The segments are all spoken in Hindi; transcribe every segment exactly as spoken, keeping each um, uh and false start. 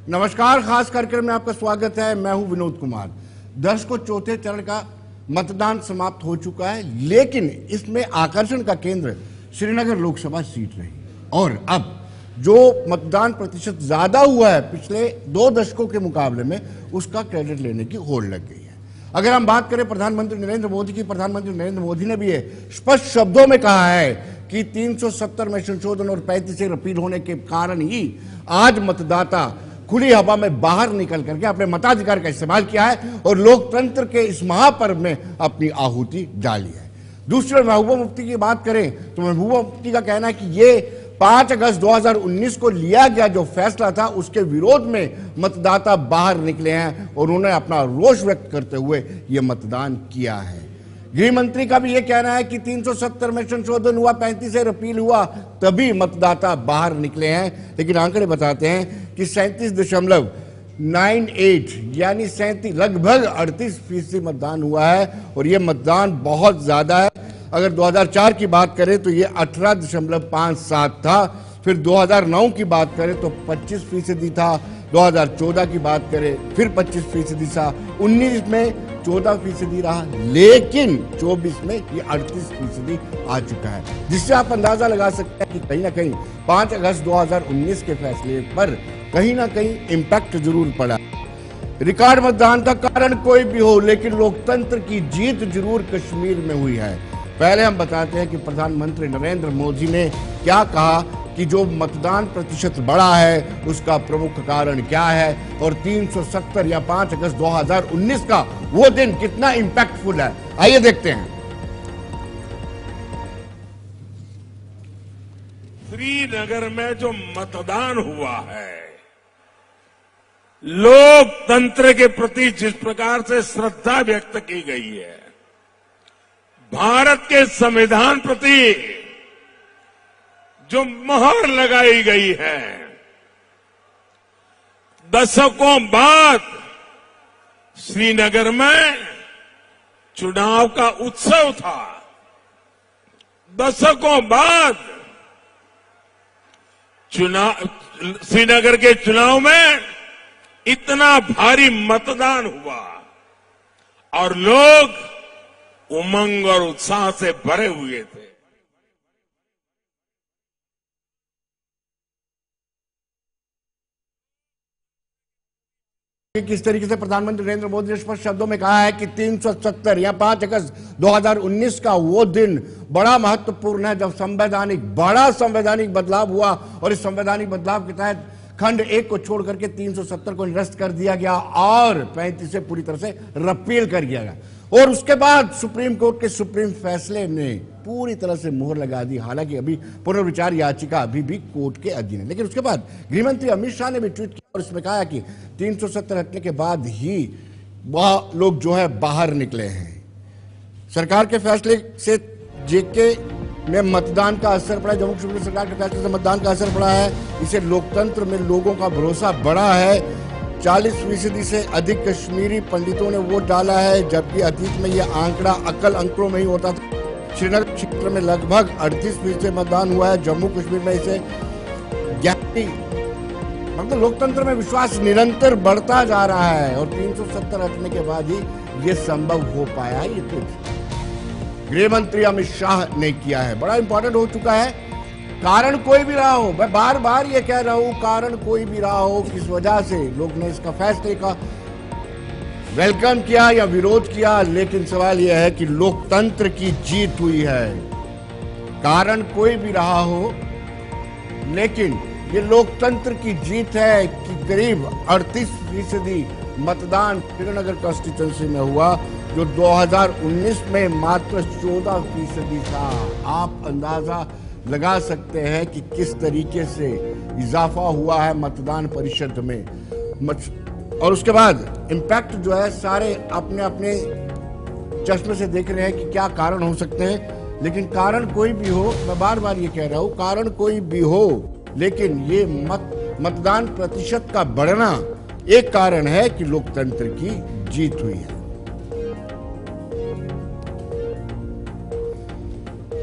नमस्कार, खास कार्यक्रम में आपका स्वागत है। मैं हूं विनोद कुमार। दर्शकों, चौथे चरण का मतदान समाप्त हो चुका है, लेकिन इसमें आकर्षण का केंद्र श्रीनगर लोकसभा सीट रही और अब जो मतदान प्रतिशत ज्यादा हुआ है पिछले दो दशकों के मुकाबले में, उसका क्रेडिट लेने की होड़ लग गई है। अगर हम बात करें प्रधानमंत्री नरेंद्र मोदी की, प्रधानमंत्री नरेंद्र मोदी ने भी ये स्पष्ट शब्दों में कहा है कि तीन सौ सत्तर में संशोधन और पैंतीस से रिपील होने के कारण ही आज मतदाता खुली हवा में बाहर निकल करके अपने मताधिकार का इस्तेमाल किया है और लोकतंत्र के इस महापर्व में अपनी आहुति डाली है। दूसरी ओर महबूबा मुफ्ती की बात करें तो महबूबा मुफ्ती का कहना है कि ये पांच अगस्त दो हज़ार उन्नीस को लिया गया जो फैसला था, उसके विरोध में मतदाता बाहर निकले हैं और उन्होंने अपना रोष व्यक्त करते हुए यह मतदान किया है। गृह मंत्री का भी यह कहना है कि तीन सौ सत्तर में संशोधन हुआ, पैंतीस से रिपील हुआ, तभी मतदाता बाहर निकले हैं। लेकिन आंकड़े बताते हैं कि सैंतीस दशमलव नाइन एट यानी सैंतीस लगभग अड़तीस फीसदी मतदान हुआ है और यह मतदान बहुत ज्यादा है। अगर दो हज़ार चार की बात करें तो यह अठारह दशमलव पाँच सात था, फिर दो हज़ार नौ की बात करें तो पच्चीस फीसदी था, दो हज़ार चौदह की बात करें फिर पच्चीस फीसदी था, उन्नीस में चौदह फीसदी रहा, लेकिन चौबीस में ये अड़तीस फीसदी आ चुका है, जिससे आप अंदाजा लगा सकते हैं कि कहीं ना कहीं पांच अगस्त दो हज़ार उन्नीस के फैसले पर कहीं ना कहीं इम्पैक्ट जरूर पड़ा। रिकॉर्ड मतदान का कारण कोई भी हो, लेकिन लोकतंत्र की जीत जरूर कश्मीर में हुई है। पहले हम बताते हैं कि प्रधानमंत्री नरेंद्र मोदी ने क्या कहा कि जो मतदान प्रतिशत बढ़ा है उसका प्रमुख कारण क्या है और तीन सौ सत्तर या पांच अगस्त दो हज़ार उन्नीस का वो दिन कितना इंपैक्टफुल है। आइए देखते हैं। श्रीनगर में जो मतदान हुआ है, लोकतंत्र के प्रति जिस प्रकार से श्रद्धा व्यक्त की गई है, भारत के संविधान प्रति जो मोहर लगाई गई है, दशकों बाद श्रीनगर में चुनाव का उत्सव था। दशकों बाद चुनाव श्रीनगर के चुनाव में इतना भारी मतदान हुआ और लोग उमंग और उत्साह से भरे हुए थे। किस तरीके से प्रधानमंत्री नरेंद्र मोदी ने स्पष्ट शब्दों में कहा है कि तीन सौ सत्तर या पांच अगस्त दो हज़ार उन्नीस का वो दिन बड़ा महत्वपूर्ण है जब संवैधानिक बड़ा संवैधानिक बदलाव हुआ और इस संवैधानिक बदलाव के तहत खंड एक को छोड़ करके तीन सौ सत्तर को निरस्त कर दिया गया और पैंतीस से पूरी तरह से रिपील कर दिया गया और उसके बाद सुप्रीम कोर्ट के सुप्रीम फैसले ने पूरी तरह से मुहर लगा दी। हालांकि अभी पुनर्विचार याचिका अभी भी कोर्ट के अधीन है, लेकिन उसके बाद गृहमंत्री अमित शाह ने भी ट्वीट किया और इसमें कहा कि तीन सौ सत्तर हटने के बाद ही वह लोग जो है बाहर निकले हैं। सरकार के फैसले से जेके में मतदान का असर पड़ा, जम्मू कश्मीर सरकार के फैसले से मतदान का असर पड़ा है। इसे लोकतंत्र में लोगों का भरोसा बढ़ा है। चालीस फीसदी से अधिक कश्मीरी पंडितों ने वोट डाला है, जबकि अतीत में यह आंकड़ा अकल अंकों में ही होता था। श्रीनगर क्षेत्र में लगभग अड़तीस फीसदी मतदान हुआ है, जम्मू कश्मीर में इसे मतलब लोकतंत्र में विश्वास निरंतर बढ़ता जा रहा है और तीन सौ सत्तर हटने के बाद ही ये संभव हो पाया है। ये कुछ गृह मंत्री अमित शाह ने किया है, बड़ा इंपॉर्टेंट हो चुका है। कारण कोई भी रहा हो, मैं बार बार ये कह रहा हूं, कारण कोई भी रहा हो, किस वजह से लोग ने इसका फैसले का वेलकम किया या विरोध किया, लेकिन सवाल यह है कि लोकतंत्र की जीत हुई है। कारण कोई भी रहा हो, लेकिन ये लोकतंत्र की जीत है कि करीब अड़तीस फीसदी मतदान श्रीनगर कॉन्स्टिट्यूंसी में हुआ, जो दो हज़ार उन्नीस में मात्र चौदह फीसदी था। आप अंदाजा लगा सकते हैं कि किस तरीके से इजाफा हुआ है मतदान प्रतिशत में। और उसके बाद इम्पैक्ट जो है सारे अपने अपने चश्मे से देख रहे हैं कि क्या कारण हो सकते हैं, लेकिन कारण कोई भी हो, मैं बार बार ये कह रहा हूं, कारण कोई भी हो, लेकिन ये मत मतदान प्रतिशत का बढ़ना एक कारण है कि लोकतंत्र की जीत हुई है।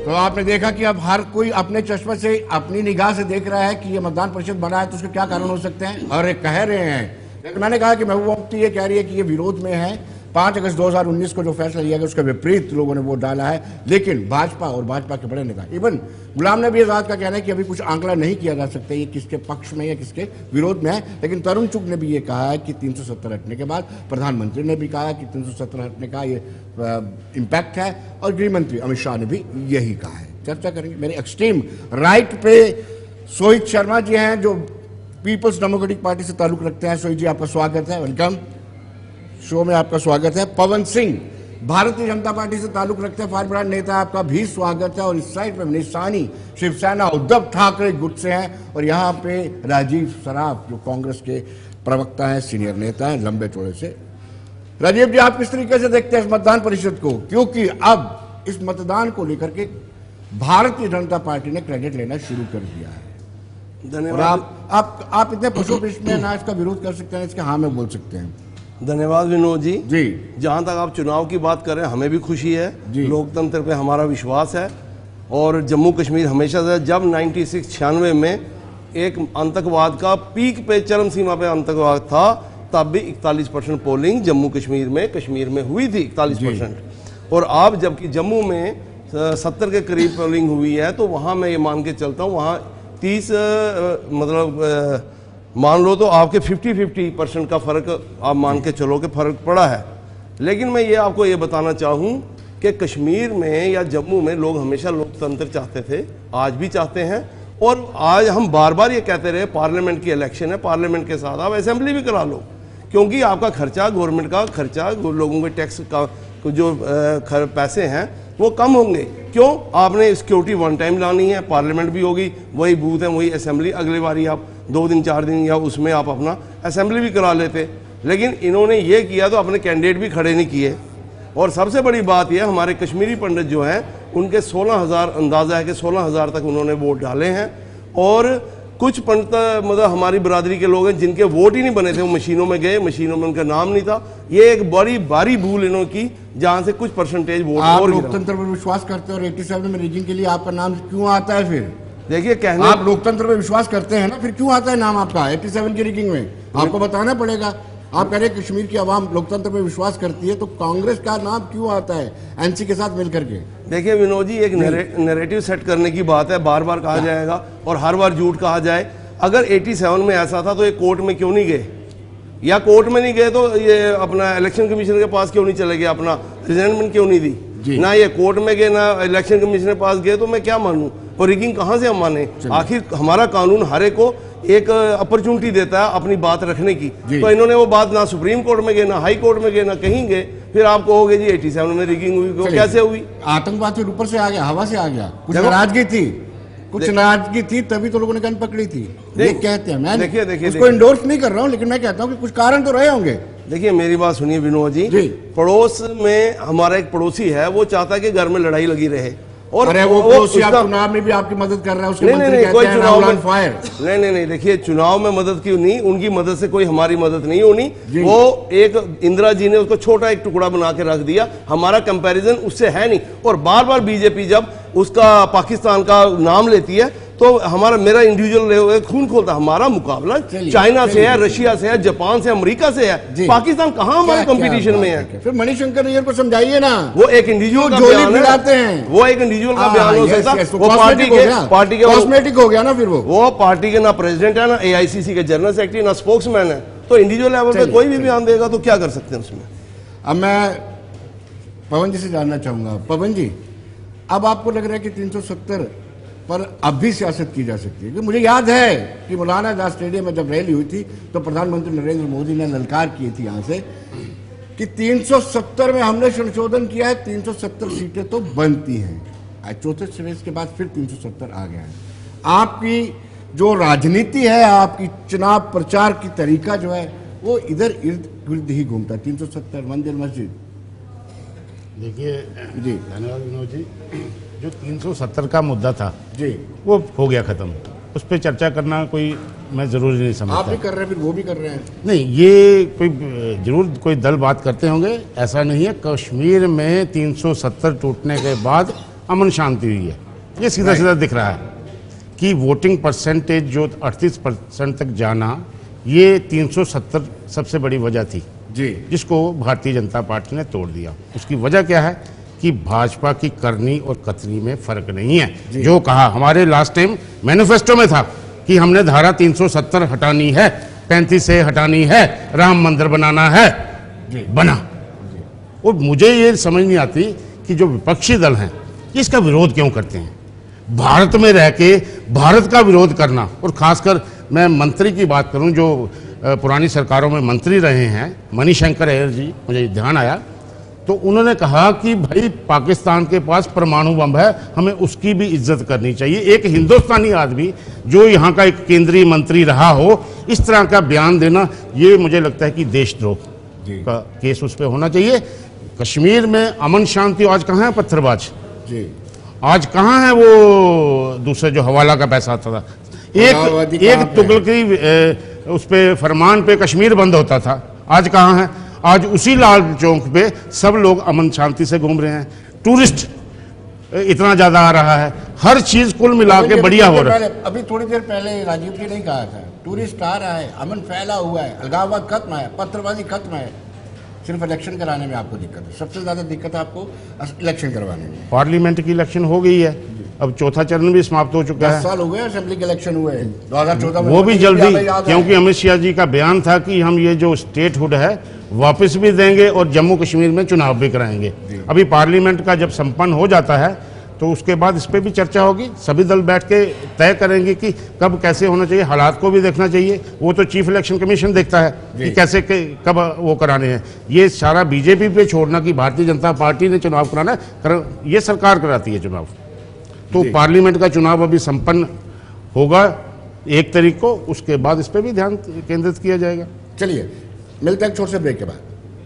तो आपने देखा कि अब हर कोई अपने चश्मे से, अपनी निगाह से देख रहा है कि ये मतदान प्रतिशत बढ़ा है तो उसके क्या कारण हो सकते हैं, और ये कह रहे हैं। लेकिन मैंने कहा कि महबूबा मुफ्ती ये कह रही है कि ये विरोध में है। पाँच अगस्त दो हज़ार उन्नीस को जो फैसला लिया गया उसके विपरीत लोगों ने वोट डाला है। लेकिन भाजपा और भाजपा के बड़े नेता, इवन गुलाम नबी आजाद का कहना है कि अभी कुछ आंकड़ा नहीं किया जा सकता ये किसके पक्ष में या किसके विरोध में है। लेकिन तरुण चुग ने भी ये कहा है कि तीन सौ सत्तर हटने के बाद, प्रधानमंत्री ने भी कहा कि तीन सौ सत्तर हटने का ये इम्पैक्ट है, और गृह मंत्री अमित शाह ने भी यही कहा है। चर्चा करेंगे। मेरे एक्सट्रीम राइट पे सोहित शर्मा जी हैं जो पीपल्स डेमोक्रेटिक पार्टी से ताल्लुक रखते हैं। सोहित जी आपका स्वागत है, वेलकम शो में, आपका स्वागत है। पवन सिंह भारतीय जनता पार्टी से ताल्लुक रखते हैं, फायर ब्रांड नेता, आपका भी स्वागत है। और इस साइड पे निशानी शिवसेना उद्धव ठाकरे गुट से हैं, और यहाँ पे राजीव सराफ जो कांग्रेस के प्रवक्ता हैं, सीनियर नेता हैं, लंबे चौड़े से। राजीव जी, आप किस तरीके से देखते हैं इस मतदान प्रतिशत को, क्योंकि अब इस मतदान को लेकर के भारतीय जनता पार्टी ने क्रेडिट लेना शुरू कर दिया है। धन्यवाद। आप आप आप इतने पशुपक्ष में ना इसका विरोध कर सकते हैं, इसके हाँ में बोल सकते हैं। धन्यवाद विनोद जी। जी, जहाँ तक आप चुनाव की बात कर रहे हैं, हमें भी खुशी है, लोकतंत्र पे हमारा विश्वास है। और जम्मू कश्मीर हमेशा से, जब नाइन्टी सिक्स छियानवे में एक आतंकवाद का पीक पे, चरम सीमा पे आतंकवाद था, तब भी इकतालीस परसेंट पोलिंग जम्मू कश्मीर में कश्मीर में हुई थी, इकतालीस परसेंट। और अब जबकि जम्मू में सत्तर के करीब पोलिंग हुई है, तो वहाँ मैं ये मान के चलता हूँ, वहाँ तीस मतलब मान लो तो आपके फिफ्टी फिफ्टी परसेंट का फ़र्क आप मान के चलो कि फ़र्क पड़ा है। लेकिन मैं ये आपको ये बताना चाहूँ कि कश्मीर में या जम्मू में लोग हमेशा लोकतंत्र चाहते थे, आज भी चाहते हैं। और आज हम बार बार ये कहते रहे पार्लियामेंट की इलेक्शन है, पार्लियामेंट के साथ आप असेंबली भी करा लो, क्योंकि आपका खर्चा, गवर्नमेंट का खर्चा, लोगों के टैक्स का जो खर पैसे हैं वो कम होंगे। क्यों? आपने सिक्योरिटी वन टाइम लानी है, पार्लियामेंट भी होगी, वही बूथ है, वही असेंबली, अगली बारी आप दो दिन चार दिन या उसमें आप अपना असेंबली भी करा लेते। लेकिन इन्होंने ये किया तो अपने कैंडिडेट भी खड़े नहीं किए। और सबसे बड़ी बात यह, हमारे कश्मीरी पंडित जो हैं उनके सोलह हज़ार अंदाज़ा है कि सोलह हज़ार तक उन्होंने वोट डाले हैं। और कुछ पंडित मतलब हमारी बरादरी के लोग हैं जिनके वोट ही नहीं बने थे, वो मशीनों में गए, मशीनों में उनका नाम नहीं था। ये एक बड़ी भारी भूल इन्होंने की, जहाँ से कुछ परसेंटेज वोट आप और लोकतंत्र पर विश्वास करते हैं और सत्तासी में रिगिंग के लिए आपका नाम क्यों आता है? फिर देखिए, कहने आप लोकतंत्र पर विश्वास करते हैं ना, फिर क्यों आता है नाम आपका सत्तासी की रिगिंग में? आपको बताना पड़ेगा। आप कह रहे हैं कश्मीर की आवाम लोकतंत्र पर विश्वास करती है, तो कांग्रेस का नाम क्यों आता है एनसी के साथ मिलकर के? देखिए विनोद जी, एक नैरेटिव सेट करने की बात है, बार बार कहा जाएगा और हर बार झूठ कहा जाए। अगर सत्तासी में ऐसा था तो ये कोर्ट में क्यों नहीं गए, या कोर्ट में नहीं गए तो ये अपना इलेक्शन कमीशन के पास क्यों नहीं चले गए, अपना रिजाइनमेंट क्यों नहीं दी? ना ये कोर्ट में गए ना इलेक्शन कमीशन के पास गए, तो मैं क्या मानूं? और रिगिंग कहां से हम माने? आखिर हमारा कानून हर एक को एक अपॉर्चुनिटी देता है अपनी बात रखने की। तो इन्होंने वो बात ना सुप्रीम कोर्ट में गए, ना हाई कोर्ट में गए, ना कहीं गए। फिर आप कहोगे जी सत्तासी में रिगिंग हुई, कैसे हुई? आतंकवाद फिर ऊपर से आ गया, हवा से आ गया, कुछ नाराजगी थी, कुछ नाराजगी थी, तभी तो लोगों ने गन पकड़ी थी। ये कहते हैं, मैं देखिए देखिए उसको इंडोर्स नहीं कर रहा हूँ, लेकिन मैं कहता हूँ कि कुछ कारण तो रहे होंगे। देखिए मेरी बात सुनिए विनोद जी, जी। पड़ोस में हमारा एक पड़ोसी है, वो चाहता है कि घर में लड़ाई लगी रहे। और अरे वो, वो उसका... चुनाव में भी आपकी मदद कर रहा है, उसके नहीं, मंत्री नहीं, कोई चुनाव में फायर नहीं नहीं नहीं देखिए, चुनाव में मदद क्यों नहीं, उनकी मदद से कोई हमारी मदद नहीं होनी। वो एक इंदिरा जी ने उसको छोटा एक टुकड़ा बना के रख दिया, हमारा कंपैरिजन उससे है नहीं। और बार बार बीजेपी जब उसका पाकिस्तान का नाम लेती है तो हमारा मेरा इंडिविजुअल खून खोलता, हमारा मुकाबला चाइना से है, रशिया से है, जापान से, अमेरिका से है। पाकिस्तान कहां हमारे कंपटीशन में है? फिर मणिशंकर अय्यर को समझाइए ना, वो एक इंडिविजुअल का बयान है, वो एक इंडिविजुअल का बयान हो सकता है, वो पार्टी के पार्टी के कॉस्मेटिक हो गया ना। फिर वो वो पार्टी के ना प्रेसिडेंट है, ना एआईसीसी के जनरल सेक्रेटरी, ना स्पोक्समैन है। तो इंडिविजुअल लेवल पे कोई भी बयान देगा तो क्या कर सकते हैं उसमें? अब मैं पवन जी से जानना चाहूंगा, पवन जी, अब आपको लग रहा है कि तीन सौ सत्तर पर अब भी सियासत की जा सकती है? मुझे याद है कि मौलाना आजाद स्टेडियम में जब रैली हुई थी तो प्रधानमंत्री नरेंद्र मोदी ने ललकार की थी यहां से कि तीन सौ सत्तर में हमने संशोधन किया है, तीन सौ सत्तर सीटें तो बनती हैं। आज चौथे श्रेष्ठ के बाद फिर तीन सौ सत्तर आ गया है। आपकी जो राजनीति है, आपकी चुनाव प्रचार की तरीका जो है वो इधर इर्द गिर्द ही घूमता है। तीन सौ सत्तर मंदिर मस्जिद। देखिए जी, धन्यवाद विनोद जी। जो तीन सौ सत्तर का मुद्दा था जी, वो हो गया खत्म, उस पर चर्चा करना कोई मैं जरूरी नहीं समझता। आप भी कर रहे हैं, फिर वो भी कर रहे हैं। नहीं, ये कोई जरूर कोई दल बात करते होंगे, ऐसा नहीं है। कश्मीर में तीन सौ सत्तर टूटने के बाद अमन शांति हुई है। ये सीधा सीधा दिख रहा है कि वोटिंग परसेंटेज जो अड़तीस परसेंट तक जाना, ये तीन सौ सत्तर सबसे बड़ी वजह थी जी, जिसको भारतीय जनता पार्टी ने तोड़ दिया। उसकी वजह क्या है कि भाजपा की करनी और कतनी में फर्क नहीं है। जो कहा हमारे लास्ट टाइम मैनिफेस्टो में था कि हमने धारा तीन सौ सत्तर हटानी है, पैंतीस से हटानी है, राम मंदिर बनाना है, बना। और मुझे ये समझ नहीं आती कि जो विपक्षी दल हैं इसका विरोध क्यों करते हैं। भारत में रह के भारत का विरोध करना, और खासकर मैं मंत्री की बात करूं जो पुरानी सरकारों में मंत्री रहे हैं, मणिशंकर अय्यर जी, मुझे ध्यान आया, तो उन्होंने कहा कि भाई पाकिस्तान के पास परमाणु बम है, हमें उसकी भी इज्जत करनी चाहिए। एक हिंदुस्तानी आदमी जो यहाँ का एक केंद्रीय मंत्री रहा हो, इस तरह का बयान देना, ये मुझे लगता है कि देशद्रोह का केस उस पर होना चाहिए। कश्मीर में अमन शांति आज कहाँ है पत्थरबाज जी, आज कहाँ है वो दूसरे जो हवाला का पैसा आता था, एक एक तुगलकी उस पे फरमान पे कश्मीर बंद होता था, आज कहाँ है। आज उसी लाल चौक पे सब लोग अमन शांति से घूम रहे हैं, टूरिस्ट इतना ज्यादा आ रहा है, हर चीज कुल मिला के बढ़िया हो रहा है। अभी थोड़ी देर पहले राजीव जी ने कहा था टूरिस्ट आ रहा है, अमन फैला हुआ है, अलगाववाद खत्म है, पत्थरबाजी खत्म है, सिर्फ इलेक्शन कराने में आपको दिक्कत है। सबसे ज्यादा दिक्कत है आपको इलेक्शन करवाने में। पार्लियामेंट की इलेक्शन हो गई है, अब चौथा चरण भी समाप्त हो चुका है। दस साल हो गए असेंबली के इलेक्शन हुए दो हज़ार चौदह में, वो भी जल्दी, क्योंकि अमित शाह जी का बयान था कि हम ये जो स्टेटहुड है वापस भी देंगे और जम्मू कश्मीर में चुनाव भी कराएंगे। अभी पार्लियामेंट का जब संपन्न हो जाता है तो उसके बाद इस पर भी चर्चा होगी, सभी दल बैठ के तय करेंगे कि कब कैसे होना चाहिए। हालात को भी देखना चाहिए, वो तो चीफ इलेक्शन कमीशन देखता है कि कैसे के, कब वो कराने हैं। ये सारा बीजेपी पे छोड़ना कि भारतीय जनता पार्टी ने चुनाव कराना है, ये सरकार कराती है चुनाव। तो पार्लियामेंट का चुनाव अभी संपन्न होगा एक तारीख को, उसके बाद इस पर भी ध्यान केंद्रित किया जाएगा। चलिए मिलते हैं छोटे से ब्रेक के बाद।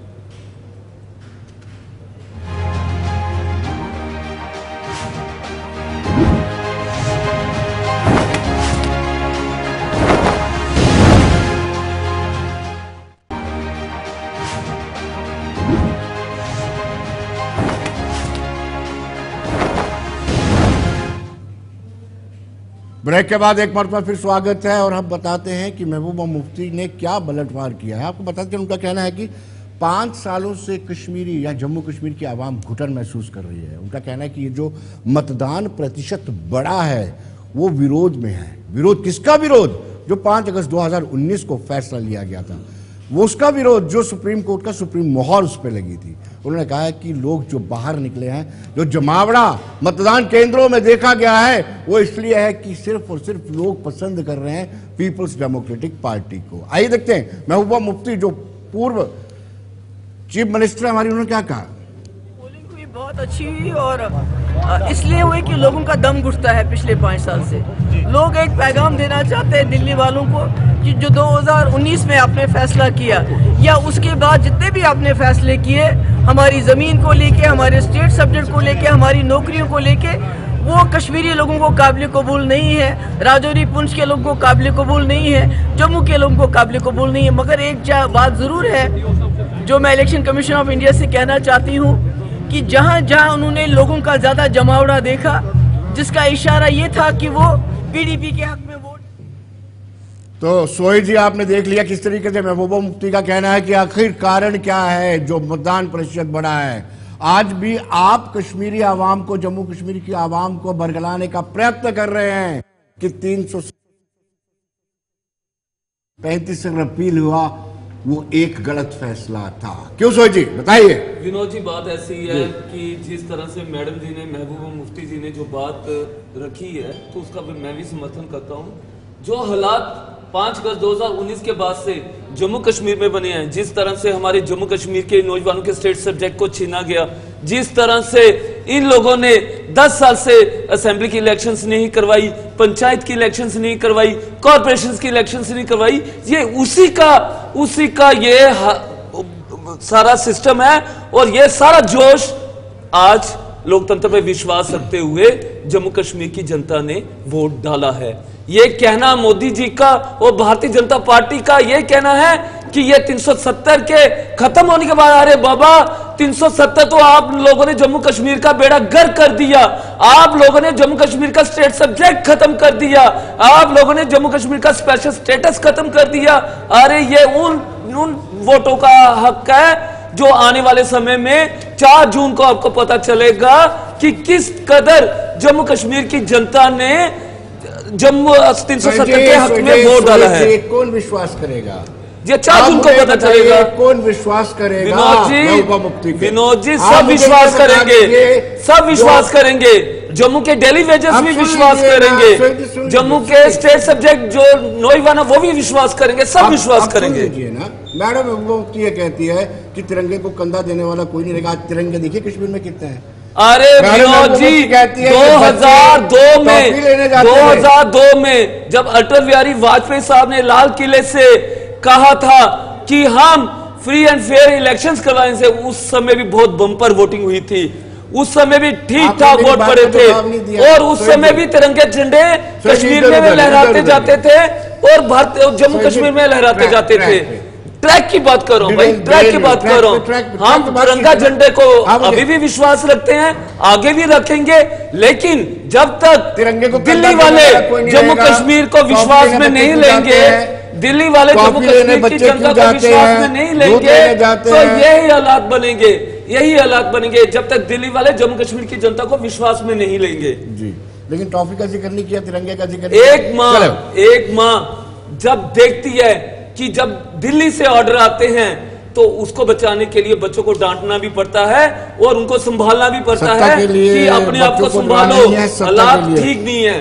ब्रेक के बाद एक मरतबा फिर स्वागत है और हम बताते हैं कि महबूबा मुफ्ती ने क्या पलटवार किया है। आपको बताते हैं उनका कहना है कि पाँच सालों से कश्मीरी या जम्मू कश्मीर की आवाम घुटन महसूस कर रही है। उनका कहना है कि ये जो मतदान प्रतिशत बढ़ा है वो विरोध में है। विरोध किसका विरोध? जो पाँच अगस्त दो हज़ार उन्नीस को फैसला लिया गया था वो उसका विरोध, जो सुप्रीम कोर्ट का सुप्रीम मोहर उस पर लगी थी। उन्होंने कहा है कि लोग जो बाहर निकले हैं, जो जमावड़ा मतदान केंद्रों में देखा गया है, वो इसलिए है कि सिर्फ और सिर्फ लोग पसंद कर रहे हैं पीपल्स डेमोक्रेटिक पार्टी को। आइए देखते हैं महबूबा मुफ्ती जो पूर्व चीफ मिनिस्टर हमारी, उन्होंने क्या कहा। पोलिंग हुई बहुत अच्छी हुई और इसलिए हुई कि लोगों का दम घुटता है पिछले पाँच साल से। लोग एक पैगाम देना चाहते हैं दिल्ली वालों को कि जो दो हज़ार उन्नीस में आपने फैसला किया या उसके बाद जितने भी आपने फैसले किए हमारी ज़मीन को लेके, हमारे स्टेट सब्जेक्ट को लेके, हमारी नौकरियों को लेके, वो कश्मीरी लोगों को काबिल कबूल नहीं है, राजौरी पुंछ के लोगों को काबिल कबूल नहीं है, जम्मू के लोगों को काबिल कबूल नहीं है। मगर एक बात ज़रूर है जो मैं इलेक्शन कमीशन ऑफ इंडिया से कहना चाहती हूँ कि जहाँ जहाँ उन्होंने लोगों का ज़्यादा जमावड़ा देखा, जिसका इशारा ये था कि वो पीडीपी के हक में वोट। तो सोहेल जी आपने देख लिया किस तरीके से महबूबा मुफ्ती का कहना है कि आखिर कारण क्या है जो मतदान प्रतिशत बढ़ा है। आज भी आप कश्मीरी आवाम को, जम्मू कश्मीर की आवाम को बरगलाने का प्रयत्न कर रहे हैं कि तीन सौ पैंतीस से अपील हुआ, वो एक गलत फैसला था। क्यों सोहेल जी बताइए। विनोद जी बात ऐसी है कि जिस तरह से मैडम जी ने, महबूबा मुफ्ती जी ने जो बात रखी है तो उसका भी मैं भी समर्थन करता हूँ। जो हालात पाँच अगस्त दो हज़ार उन्नीस के बाद से जम्मू कश्मीर में बने हैं, जिस तरह से हमारे जम्मू कश्मीर के नौजवानों के स्टेट सब्जेक्ट को छीना गया, जिस तरह से इन लोगों ने दस साल से असेंबली की इलेक्शंस नहीं करवाई, पंचायत की इलेक्शंस नहीं करवाई, कॉर्पोरेशंस की इलेक्शंस नहीं करवाई, ये उसी का उसी का ये सारा सिस्टम है। और ये सारा जोश आज लोकतंत्र पर विश्वास रखते हुए जम्मू कश्मीर की जनता ने वोट डाला है। ये कहना मोदी जी का और भारतीय जनता पार्टी का ये कहना है कि ये तीन सौ सत्तर के खत्म होने के बाद, अरे बाबा तीन सौ सत्तर तो आप लोगों ने जम्मू कश्मीर का बेड़ा गर्क कर दिया। आप लोगों ने जम्मू कश्मीर का स्टेट सब्जेक्ट खत्म कर दिया, आप लोगों ने जम्मू कश्मीर का स्पेशल स्टेटस खत्म कर दिया। अरे ये उन उन वोटों का हक है जो आने वाले समय में चार जून को आपको पता चलेगा कि किस कदर जम्मू कश्मीर की जनता ने जम्मू तीन सौ सत्तर के हक में वोट डाला है। कौन विश्वास करेगा? ये चार जून को पता चलेगा। कौन विश्वास करेगा? विनोद जी, मुफ्ती विनोद जी सब विश्वास करेंगे, सब विश्वास करेंगे। जम्मू के डेली वेजेस भी विश्वास करेंगे, जम्मू के स्टेट सब्जेक्ट जो नौजवान वो भी विश्वास करेंगे, सब विश्वास करेंगे ना। मैडम मुफ्ती ये कहती है कि तिरंगे को कंधा देने वाला कोई नहीं रहेगा। तिरंगे देखिए कश्मीर में कितने हैं। अरे विनोद जी, दो हजार दो में दो हजार दो में जब अटल बिहारी वाजपेयी साहब ने लाल किले से कहा था कि हम फ्री एंड फेयर इलेक्शंस करवाने से, उस समय भी बहुत बम्पर वोटिंग हुई थी, उस समय भी ठीक ठाक वोट पड़े थे और उस समय भी तिरंगे झंडे कश्मीर में लहराते जाते थे और भारत जम्मू कश्मीर में लहराते जाते थे। ट्रैक की बात कर रहा हूं भाई, ट्रैक की बात कर रहा हूं। हम तिरंगा झंडे को अभी भी विश्वास रखते हैं, आगे भी रखेंगे, लेकिन जब तक तिरंगे को दिल्ली वाले जम्मू कश्मीर को विश्वास में नहीं लेंगे, दिल्ली वाले जम्मू कश्मीर की जनता को विश्वास में नहीं लेंगे, तो यही हालात बनेंगे, यही हालात बनेंगे जब तक दिल्ली वाले जम्मू कश्मीर की जनता को विश्वास में नहीं लेंगे। जी, लेकिन ट्रॉफी का जिक्र नहीं किया, तिरंगे का जिक्र। एक माँ एक माँ जब देखती है कि जब दिल्ली से ऑर्डर आते हैं तो उसको बचाने के लिए बच्चों को डांटना भी पड़ता है और उनको संभालना भी पड़ता है कि अपने आप को संभालो, हालात ठीक नहीं है।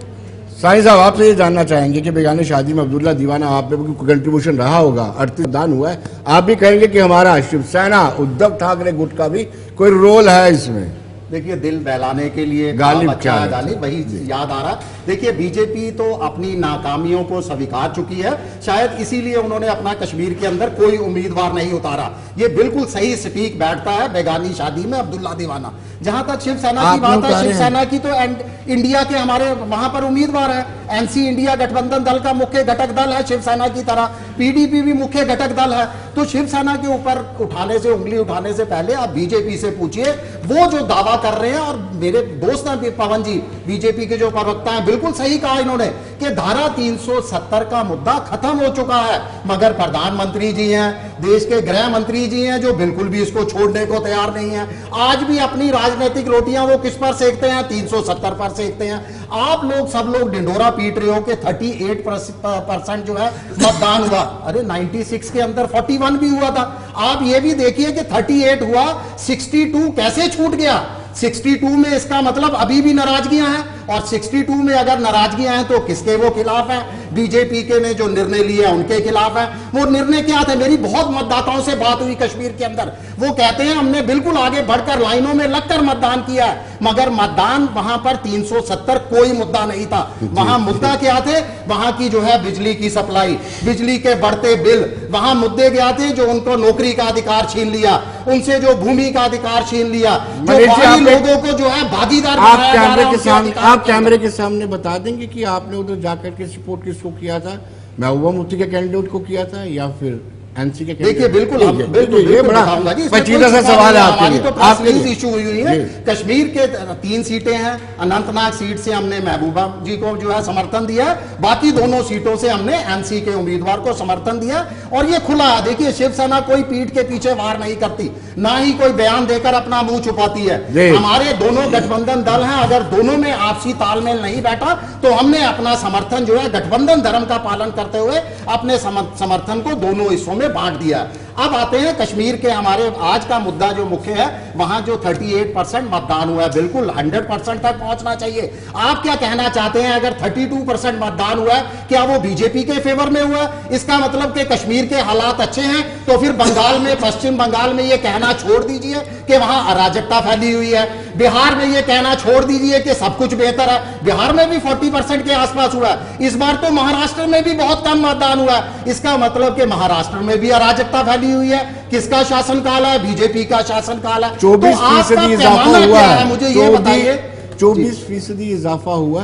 साईं साहब, आपसे ये जानना चाहेंगे कि बेगाने शादी में अब्दुल्ला दीवाना आप पे कंट्रीब्यूशन रहा होगा, अड़तीस दान हुआ है, आप भी कहेंगे कि हमारा शिवसेना उद्धव ठाकरे गुट का भी कोई रोल है इसमें? देखिए, दिल बहलाने के लिए गालिब अच्छा गाली वही याद आ रहा। देखिए, बीजेपी तो अपनी नाकामियों को स्वीकार चुकी है, शायद इसीलिए उन्होंने अपना कश्मीर के अंदर कोई उम्मीदवार नहीं उतारा। ये बिल्कुल सही सटीक बैठता है बेगानी शादी में अब्दुल्ला दीवाना। जहां तक शिवसेना की बात है, शिवसेना की तो इंडिया के हमारे वहां पर उम्मीदवार है, एनसी इंडिया गठबंधन दल का मुख्य घटक दल है शिवसेना की तरह, पीडीपी भी मुख्य घटक दल है। तो शिवसेना के ऊपर उठाने से उंगली उठाने से पहले आप बीजेपी से पूछिए, वो जो दावा कर रहे हैं, और मेरे दोस्त हैं पवन जी बीजेपी के जो प्रवक्ता हैं, बिल्कुल सही कहा इन्होंने कि धारा तीन सौ सत्तर का मुद्दा खत्म हो चुका है, मगर प्रधानमंत्री जी हैं, देश के गृह मंत्री जी हैं जो बिल्कुल भी इसको छोड़ने को तैयार नहीं है। आज भी अपनी राजनीतिक रोटियां वो किस पर सेकते हैं? तीन सौ सत्तर पर सेकते हैं। आप लोग सब लोग ढिंडोरा पीट रहे हो कि अड़तीस परसेंट जो है मतदान हुआ। अरे छियानवे के अंदर इकतालीस भी हुआ था। आप ये भी देखिए कि अड़तीस हुआ, बासठ कैसे छूट गया? बासठ में इसका मतलब अभी भी नाराजगियां हैं, और बासठ में अगर नाराजगियां हैं तो किसके वो खिलाफ है? बीजेपी के ने जो निर्णय लिए उनके खिलाफ है। वो निर्णय क्या थे? मेरी बहुत मतदाताओं से बात हुई कश्मीर के अंदर, वो कहते हैं हमने बिल्कुल आगे बढ़कर लाइनों में लगकर मतदान किया है, मगर मतदान वहां पर तीन सौ सत्तर कोई मुद्दा नहीं था। वहां मुद्दा क्या थे? वहां की जो है बिजली की सप्लाई, बिजली के बढ़ते बिल, वहां मुद्दे क्या थे? जो उनको नौकरी का अधिकार छीन लिया, उनसे जो भूमि का अधिकार छीन लिया, जो लोगों को जो है भागीदार बनाया जा रहा है। आप कैमरे के सामने बता देंगे कि आपने उधर जाकर के सपोर्ट किसको किया था? महबूबा मुफ्ती के कैंडिडेट को किया था या फिर एनसी के? देखिए, बिल्कुल बिल्कुल ये बड़ा पेचीदा सा सवाल है आपके लिए। तो प्रेस इशू हुई है। कश्मीर के तीन सीटें हैं, अनंतनाग सीट से हमने महबूबा जी को जो है समर्थन दिया, बाकी दोनों सीटों से हमने एनसी के उम्मीदवार को समर्थन दिया, और ये खुला है। देखिए, शिवसेना कोई पीठ के पीछे वार नहीं करती, ना ही कोई बयान देकर अपना मुंह छुपाती है। हमारे दोनों गठबंधन दल हैं, अगर दोनों में आपसी तालमेल नहीं बैठा तो हमने अपना समर्थन जो है गठबंधन धर्म का पालन करते हुए अपने समर्थन को दोनों हिस्सों में बांट दिया। अब आते हैं कश्मीर के हमारे आज का मुद्दा जो मुख्य है, वहां जो अड़तीस परसेंट मतदान हुआ है, बिल्कुल सौ परसेंट तक पहुंचना चाहिए। आप क्या कहना चाहते हैं? अगर बत्तीस परसेंट मतदान हुआ है, क्या वो बीजेपी के फेवर में हुआ? इसका मतलब कि कश्मीर के हालात अच्छे हैं, तो फिर बंगाल में, पश्चिम बंगाल में ये कहना छोड़ दीजिए कि वहां अराजकता फैली हुई है, बिहार में ये कहना छोड़ दीजिए कि सब कुछ बेहतर है। बिहार में भी चालीस परसेंट के आसपास हुआ है। इस बार तो महाराष्ट्र में भी बहुत कम मतदान हुआ है। इसका मतलब कि महाराष्ट्र में भी अराजकता फैली हुई है। किसका शासनकाल है? बीजेपी का शासनकाल है। चौबीस फीसदी इजाफा हुआ है, मुझे ये बताइए। चौबीस फीसदी इजाफा हुआ है।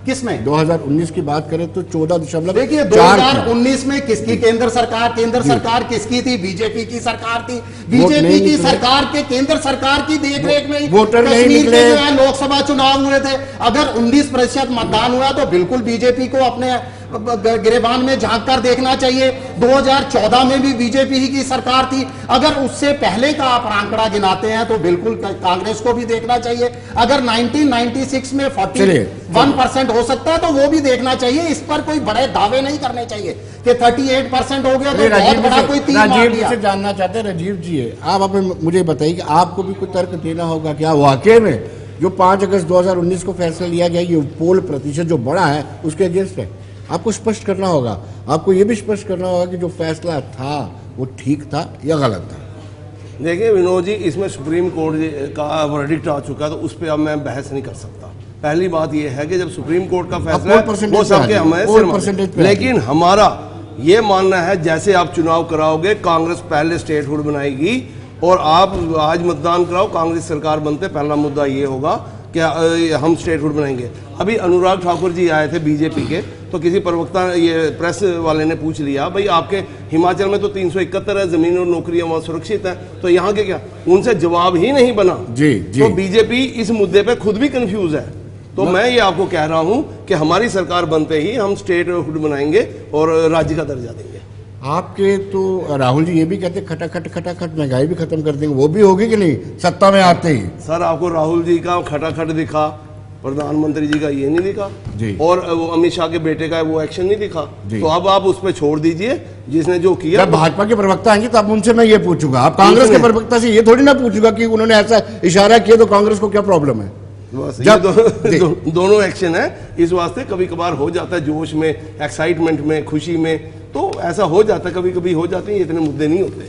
किसमें? दो हज़ार उन्नीस की बात करें तो चौदह दशमलव देखिए दो हज़ार उन्नीस में किसकी केंद्र सरकार केंद्र सरकार किसकी थी? बीजेपी की सरकार थी। बीजेपी की सरकार के केंद्र सरकार की देखरेख में वोटर नहीं कश्मीर निकले। के जो है लोकसभा चुनाव हुए थे। अगर उन्नीस प्रतिशत मतदान हुआ तो बिल्कुल बीजेपी को अपने गिरेबान में झांक कर देखना चाहिए। दो हज़ार चौदह में भी बीजेपी ही की सरकार थी। अगर उससे पहले का आप आंकड़ा गिनाते हैं तो बिल्कुल कांग्रेस को भी देखना चाहिए। अगर उन्नीस सौ छियानवे में इकतालीस परसेंट हो सकता है तो वो भी देखना चाहिए। इस पर कोई बड़े दावे नहीं करने चाहिए कि अड़तीस परसेंट हो गया तो बहुत बड़ा कोई तीर मार राजीव लिया। जी से जानना चाहते हैं, राजीव जी आप अपने मुझे बताइए कि आपको भी कोई तर्क देना होगा क्या वाकई में जो पांच अगस्त दो हज़ार उन्नीस को फैसला लिया गया ये पोल प्रतिशत जो बड़ा है उसके अगेंस्ट है? आपको स्पष्ट करना होगा, आपको ये भी स्पष्ट करना होगा कि जो फैसला था वो ठीक था या गलत था। देखिए विनोद जी, इसमें सुप्रीम कोर्ट का वर्डिक्ट आ चुका तो उस पर अब मैं बहस नहीं कर सकता। पहली बात यह है कि जब सुप्रीम कोर्ट का फैसला है वो सबके हमें, लेकिन हमारा ये मानना है जैसे आप चुनाव कराओगे कांग्रेस पहले स्टेटहुड बनाएगी और आप आज मतदान कराओ कांग्रेस सरकार बनते पहला मुद्दा ये होगा कि हम स्टेटहुड बनाएंगे। अभी अनुराग ठाकुर जी आए थे बीजेपी के, तो किसी प्रवक्ता ये प्रेस वाले ने पूछ लिया भाई आपके हिमाचल में तो तीन सौ इकहत्तर है जमीन और नौकरियां वहां सुरक्षित है तो यहाँ के क्या? उनसे जवाब ही नहीं बना। जी, जी। तो बीजेपी इस मुद्दे पे खुद भी कंफ्यूज है। तो मैं ये आपको कह रहा हूं कि हमारी सरकार बनते ही हम स्टेटहुड बनाएंगे और राज्य का दर्जा देंगे। आपके तो राहुल जी ये भी कहते खटाखट खटाखट महंगाई भी खत्म कर देंगे, वो भी होगी कि नहीं सत्ता में आते ही? सर आपको राहुल जी का खटाखट दिखा, प्रधानमंत्री जी का ये नहीं दिखा जी। और वो अमित शाह के बेटे का वो एक्शन नहीं दिखा। तो अब आप उस पर छोड़ दीजिए जिसने जो किया। जब भाजपा के प्रवक्ता आएंगे तो अब उनसे मैं ये पूछूंगा, आप कांग्रेस के प्रवक्ता से ये थोड़ी ना पूछूंगा कि उन्होंने ऐसा इशारा किया तो कांग्रेस को क्या प्रॉब्लम है? बस ये दो, दो, दोनों एक्शन है। इस वास्ते कभी कभार हो जाता है जोश में, एक्साइटमेंट में, खुशी में, तो ऐसा हो जाता है, कभी कभी हो जाते हैं, इतने मुद्दे नहीं होते।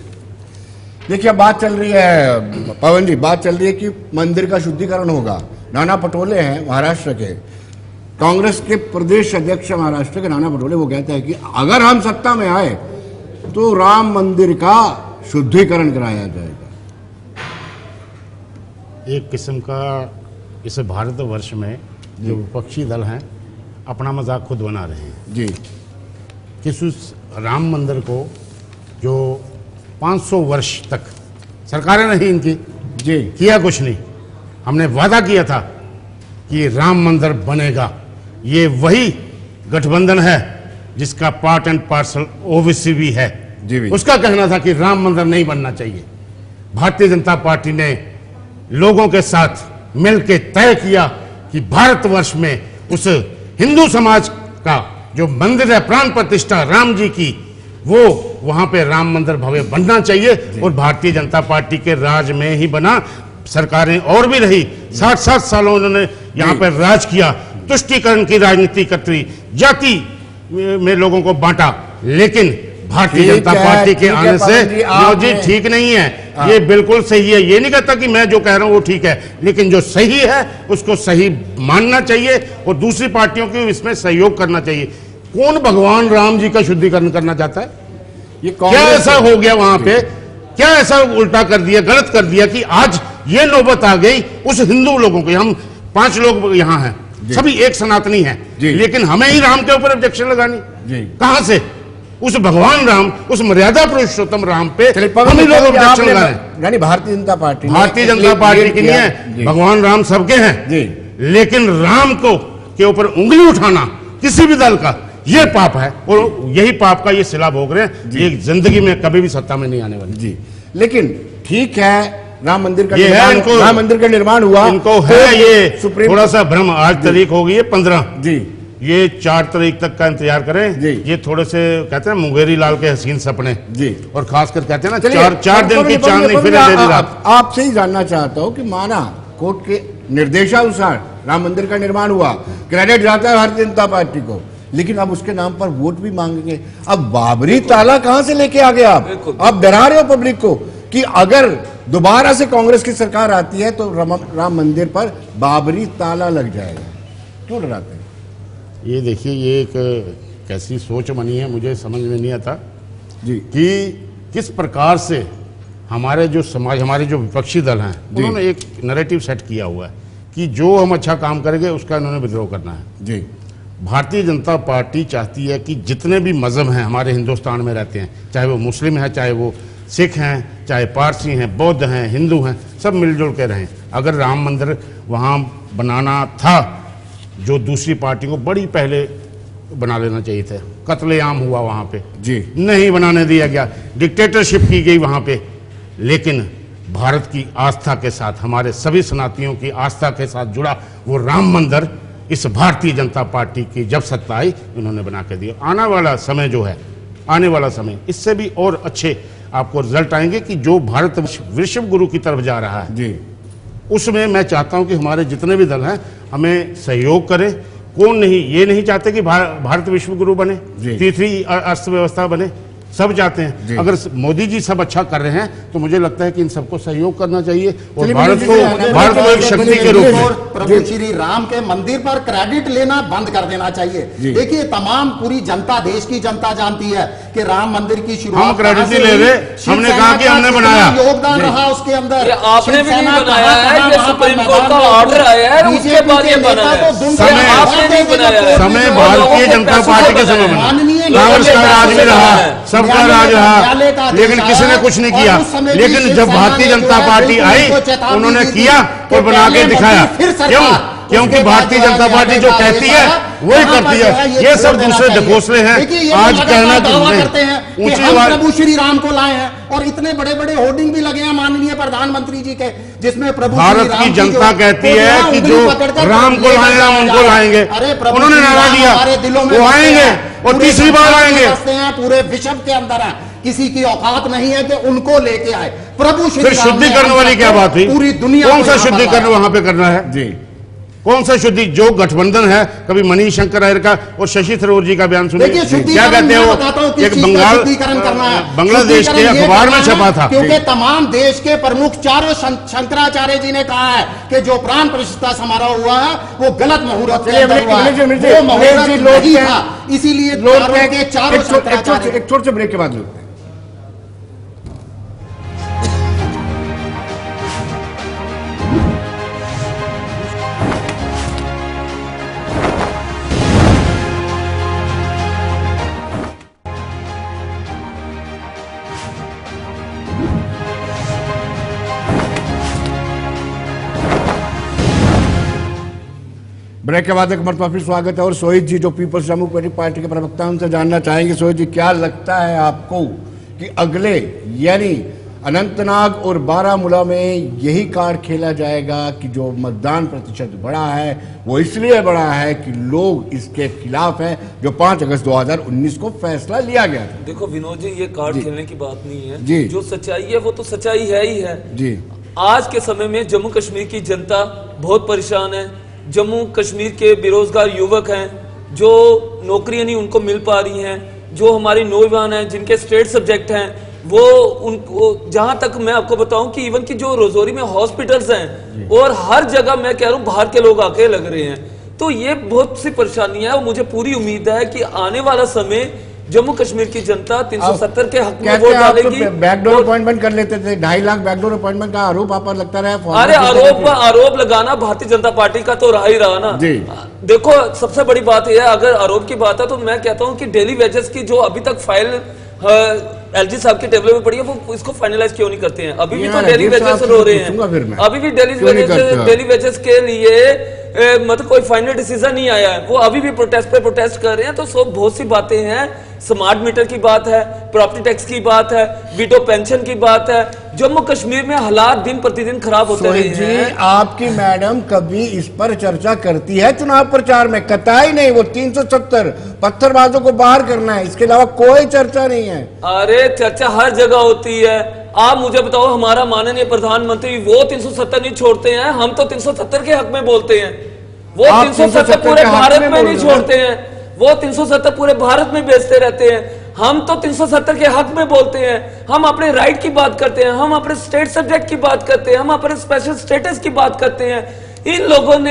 देखिए बात चल रही है पवन जी, बात चल रही है कि मंदिर का शुद्धिकरण होगा। नाना पटोले हैं महाराष्ट्र के, कांग्रेस के प्रदेश अध्यक्ष महाराष्ट्र के नाना पटोले, वो कहते हैं कि अगर हम सत्ता में आए तो राम मंदिर का शुद्धिकरण कराया जाएगा। एक किस्म का इस भारतवर्ष में जो विपक्षी दल हैं अपना मजाक खुद बना रहे हैं जी, किस उस राम मंदिर को जो पाँच सौ वर्ष तक सरकारें नहीं इनकी जी किया कुछ नहीं। हमने वादा किया था कि राम मंदिर बनेगा। ये वही गठबंधन है जिसका पार्ट एंड पार्सल ओवैसी भी है जी भी। उसका कहना था कि राम मंदिर नहीं बनना चाहिए। भारतीय जनता पार्टी ने लोगों के साथ मिलकर तय किया कि भारतवर्ष में उस हिंदू समाज का जो मंदिर है प्राण प्रतिष्ठा राम जी की, वो वहां पे राम मंदिर भव्य बनना चाहिए और भारतीय जनता पार्टी के राज में ही बना। सरकारें और भी रही, साठ साठ सालों उन्होंने यहाँ पर राज किया, तुष्टीकरण की राजनीति करती, जाति में लोगों को बांटा, लेकिन भारतीय जनता पार्टी के आने से जो जी ठीक नहीं है, ये बिल्कुल सही है। ये नहीं कहता कि मैं जो कह रहा हूं वो ठीक है, लेकिन जो सही है उसको सही मानना चाहिए और दूसरी पार्टियों को इसमें सहयोग करना चाहिए। कौन भगवान राम जी का शुद्धिकरण करना चाहता है? ये क्या ऐसा हो गया वहां पे, क्या ऐसा उल्टा कर दिया, गलत कर दिया कि आज ये नौबत आ गई उस हिंदू लोगों को? हम पांच लोग यहाँ हैं, सभी एक सनातनी हैं, लेकिन हमें ही राम के ऊपर ऑब्जेक्शन लगानी कहां से? उस भगवान राम, उस मर्यादा पुरुषोत्तम राम पे हम ही लोग ऑब्जेक्शन लगा रहे हैं। यानी भारतीय जनता पार्टी भारतीय जनता पार्टी की नहीं है, भगवान राम सबके हैं, लेकिन राम को के ऊपर उंगली उठाना किसी भी दल का ये पाप है और यही पाप का ये सिला भोग रहे हैं। ये जिंदगी में कभी भी सत्ता में नहीं आने वाली जी। लेकिन ठीक है, राम मंदिर का ये है, इनको राम मंदिर का निर्माण हुआ, इनको है ये सुप्रीम थोड़ा सा भ्रम। आज तारीख हो गई है पंद्रह जी, ये चार तारीख तक का इंतजार करें जी। ये थोड़े से कहते हैं मुंगेरी लाल के हसीन सपने जी, और खासकर कहते हैं ना चार चार दिन की चांदनी फिर अंधेरी रात। आपसे ही जानना चाहता हूं कि माना कोर्ट के निर्देशानुसार राम मंदिर का निर्माण हुआ, क्रेडिट जाता है भारतीय जनता पार्टी को, लेकिन अब उसके नाम पर वोट भी मांगेंगे। अब बाबरी ताला कहां से लेके आ गए आप? आप डरा रहे हो पब्लिक को कि अगर दोबारा से कांग्रेस की सरकार आती है तो राम, राम मंदिर पर बाबरी ताला लग जाएगा। क्यों डराते हैं? ये देखिए, ये एक कैसी सोच बनी है, मुझे समझ में नहीं आता जी कि किस प्रकार से हमारे जो समाज, हमारे जो विपक्षी दल हैं, उन्होंने एक नैरेटिव सेट किया हुआ है कि जो हम अच्छा काम करेंगे उसका इन्होंने विद्रोह करना है जी। भारतीय जनता पार्टी चाहती है कि जितने भी मजहब हैं हमारे हिंदुस्तान में रहते हैं, चाहे वो मुस्लिम हैं, चाहे वो सिख हैं, चाहे पारसी हैं, बौद्ध हैं, हिंदू हैं, सब मिलजुल के रहें। अगर राम मंदिर वहाँ बनाना था, जो दूसरी पार्टी को बड़ी पहले बना लेना चाहिए था, कत्लेआम हुआ वहाँ पे, जी नहीं बनाने दिया गया, डिक्टेटरशिप की गई वहाँ पे। लेकिन भारत की आस्था के साथ, हमारे सभी सनातनियों की आस्था के साथ जुड़ा वो राम मंदिर इस भारतीय जनता पार्टी की जब सत्ता आई, इन्होंने बना के दिया। आने वाला समय जो है, आने वाला समय इससे भी और अच्छे आपको रिजल्ट आएंगे कि जो भारत विश्व गुरु की तरफ जा रहा है, जी उसमें मैं चाहता हूं कि हमारे जितने भी दल हैं हमें सहयोग करें। कौन नहीं, ये नहीं चाहते कि भारत विश्व गुरु बने, तीसरी अर्थव्यवस्था बने, सब चाहते हैं। अगर मोदी जी सब अच्छा कर रहे हैं तो मुझे लगता है कि इन सबको सहयोग करना चाहिए और भारत को भारत को एक शक्ति के रूप में प्रभु श्री राम के मंदिर पर क्रेडिट लेना बंद कर देना चाहिए। देखिए, तमाम पूरी जनता, देश की जनता जानती है कि राम मंदिर की शुरुआत, हम क्रेडिट नहीं ले रहे, हमने कहा कि हमने बनाया, योगदान रहा उसके अंदर, आपने भी नहीं बनाया है, ये सुप्रीम कोर्ट का ऑर्डर आया है, उसके बाद ये बना है। समय समय भारतीय जनता पार्टी के समय बना, कांग्रेस का राज भी रहा, सबका राज रहा, लेकिन किसी ने कुछ नहीं किया। लेकिन जब भारतीय जनता पार्टी आई, उन्होंने किया और बना के दिखाया। क्यों? क्योंकि भारतीय जनता पार्टी जो कहती है वही करती है। ये सब दूसरे ढकोसले हैं। आज कहना करते हैं कि हम प्रभु श्री राम को लाए हैं, और इतने बड़े बड़े होर्डिंग भी लगे हैं माननीय प्रधानमंत्री जी के, जिसमें प्रभु भारत की जनता कहती है कि जो राम को लाए हम उनको लाएंगे। उन्होंने नारा दिया, वो आएंगे और तीसरी बार आएंगे। पूरे विश्व के अंदर है, किसी की औकात नहीं है कि उनको लेके आए प्रभु श्री राम। फिर शुद्धिकरण वाली क्या बात हुई? पूरी दुनिया कौन सा शुद्धिकरण वहां पे करना है जी? कौन सा शुद्धि? जो गठबंधन है, कभी मनीष शंकर अय्यर का और शशि थरूर जी का बयन सुनिए, क्या कहते हैं वो? एक बंगाल बांग्लादेश के अखबार में छपा था, क्योंकि तमाम देश के प्रमुख चारों शंकराचार्य जी ने कहा है कि जो प्राण प्रतिष्ठा समारोह हुआ है वो गलत मुहूर्त में हुआ है, वो मुहूर्त नहीं था। इसीलिए चारों शंकराचार्य। एक छोटे से ब्रेक के बाद लोग ब्रेक के बाद एक मरतबा फिर स्वागत है। और सोहित जी जो पीपल्स डेमोक्रेटिक पार्टी के प्रवक्ता हैं, उनसे जानना चाहेंगे। सोहित जी, क्या लगता है आपको कि अगले यानी अनंतनाग और बारामूला में यही कार्ड खेला जाएगा कि जो मतदान प्रतिशत बढ़ा है वो इसलिए बढ़ा है कि लोग इसके खिलाफ हैं जो पांच अगस्त दो हज़ार उन्नीस को फैसला लिया गया था? देखो विनोद जी, ये कार्ड खेलने की बात नहीं है जी। जो सच्चाई है वो तो सच्चाई है ही है जी। आज के समय में जम्मू कश्मीर की जनता बहुत परेशान है। जम्मू कश्मीर के बेरोजगार युवक हैं, जो नौकरियां नहीं उनको मिल पा रही हैं, जो हमारे नौजवान हैं जिनके स्टेट सब्जेक्ट हैं, वो उनको, जहां तक मैं आपको बताऊं कि इवन की जो रजौरी में हॉस्पिटल्स हैं और हर जगह मैं कह रहा हूं बाहर के लोग आके लग रहे हैं। तो ये बहुत सी परेशानियां है और मुझे पूरी उम्मीद है कि आने वाला समय जम्मू कश्मीर की जनता तीन सौ सत्तर के हक में वोट डालेगी। बैकडोर अपॉइंटमेंट कर लेते थे, ढाई लाख बैकडोर अपॉइंटमेंट का आरोप आप पर लगता रहा। अरे आरोप आरोप लगाना भारतीय जनता पार्टी का तो रहा ही रहा ना जी। देखो, सबसे बड़ी बात यह है, अगर आरोप की बात है तो मैं कहता हूं कि डेली वेजेस की जो अभी तक फाइल एलजी साहब की टेबल में पड़ी है, वो इसको फाइनलाइज क्यों नहीं करते हैं? अभी भी तो डेली वेजेस रो रहे हैं, अभी भी डेली वेजेस डेली वेजेस के लिए मतलब कोई फाइनल डिसीजन नहीं आया है। वो अभी भी प्रोटेस्ट पे प्रोटेस्ट कर रहे हैं। तो सब बहुत सी बातें हैं, स्मार्ट मीटर की बात है, प्रॉपर्टी टैक्स की बात है, वीटो पेंशन की बात है। जम्मू कश्मीर में हालात दिन प्रतिदिन खराब होते रहे हैं। आपकी मैडम कभी इस पर चर्चा करती है चुनाव प्रचार में? कतई नहीं। वो तीन सौ सत्तर पत्थरबाजों को बाहर करना है, इसके अलावा कोई चर्चा नहीं है। अरे चर्चा हर जगह होती है। आप मुझे बताओ, हमारा माननीय प्रधानमंत्री वो तीन सौ सत्तर नहीं छोड़ते हैं, हम तो तीन सौ सत्तर के हक में बोलते हैं। वो तीन सौ सत्तर पूरे भारत में नहीं छोड़ते हैं, वो तीन सौ सत्तर पूरे भारत में बेचते रहते हैं। हम तो तीन सौ सत्तर के हक में बोलते हैं। हम अपने राइट की बात करते हैं, हम अपने स्टेट सब्जेक्ट की बात करते हैं, हम अपने स्पेशल स्टेटस की बात करते हैं। इन लोगों ने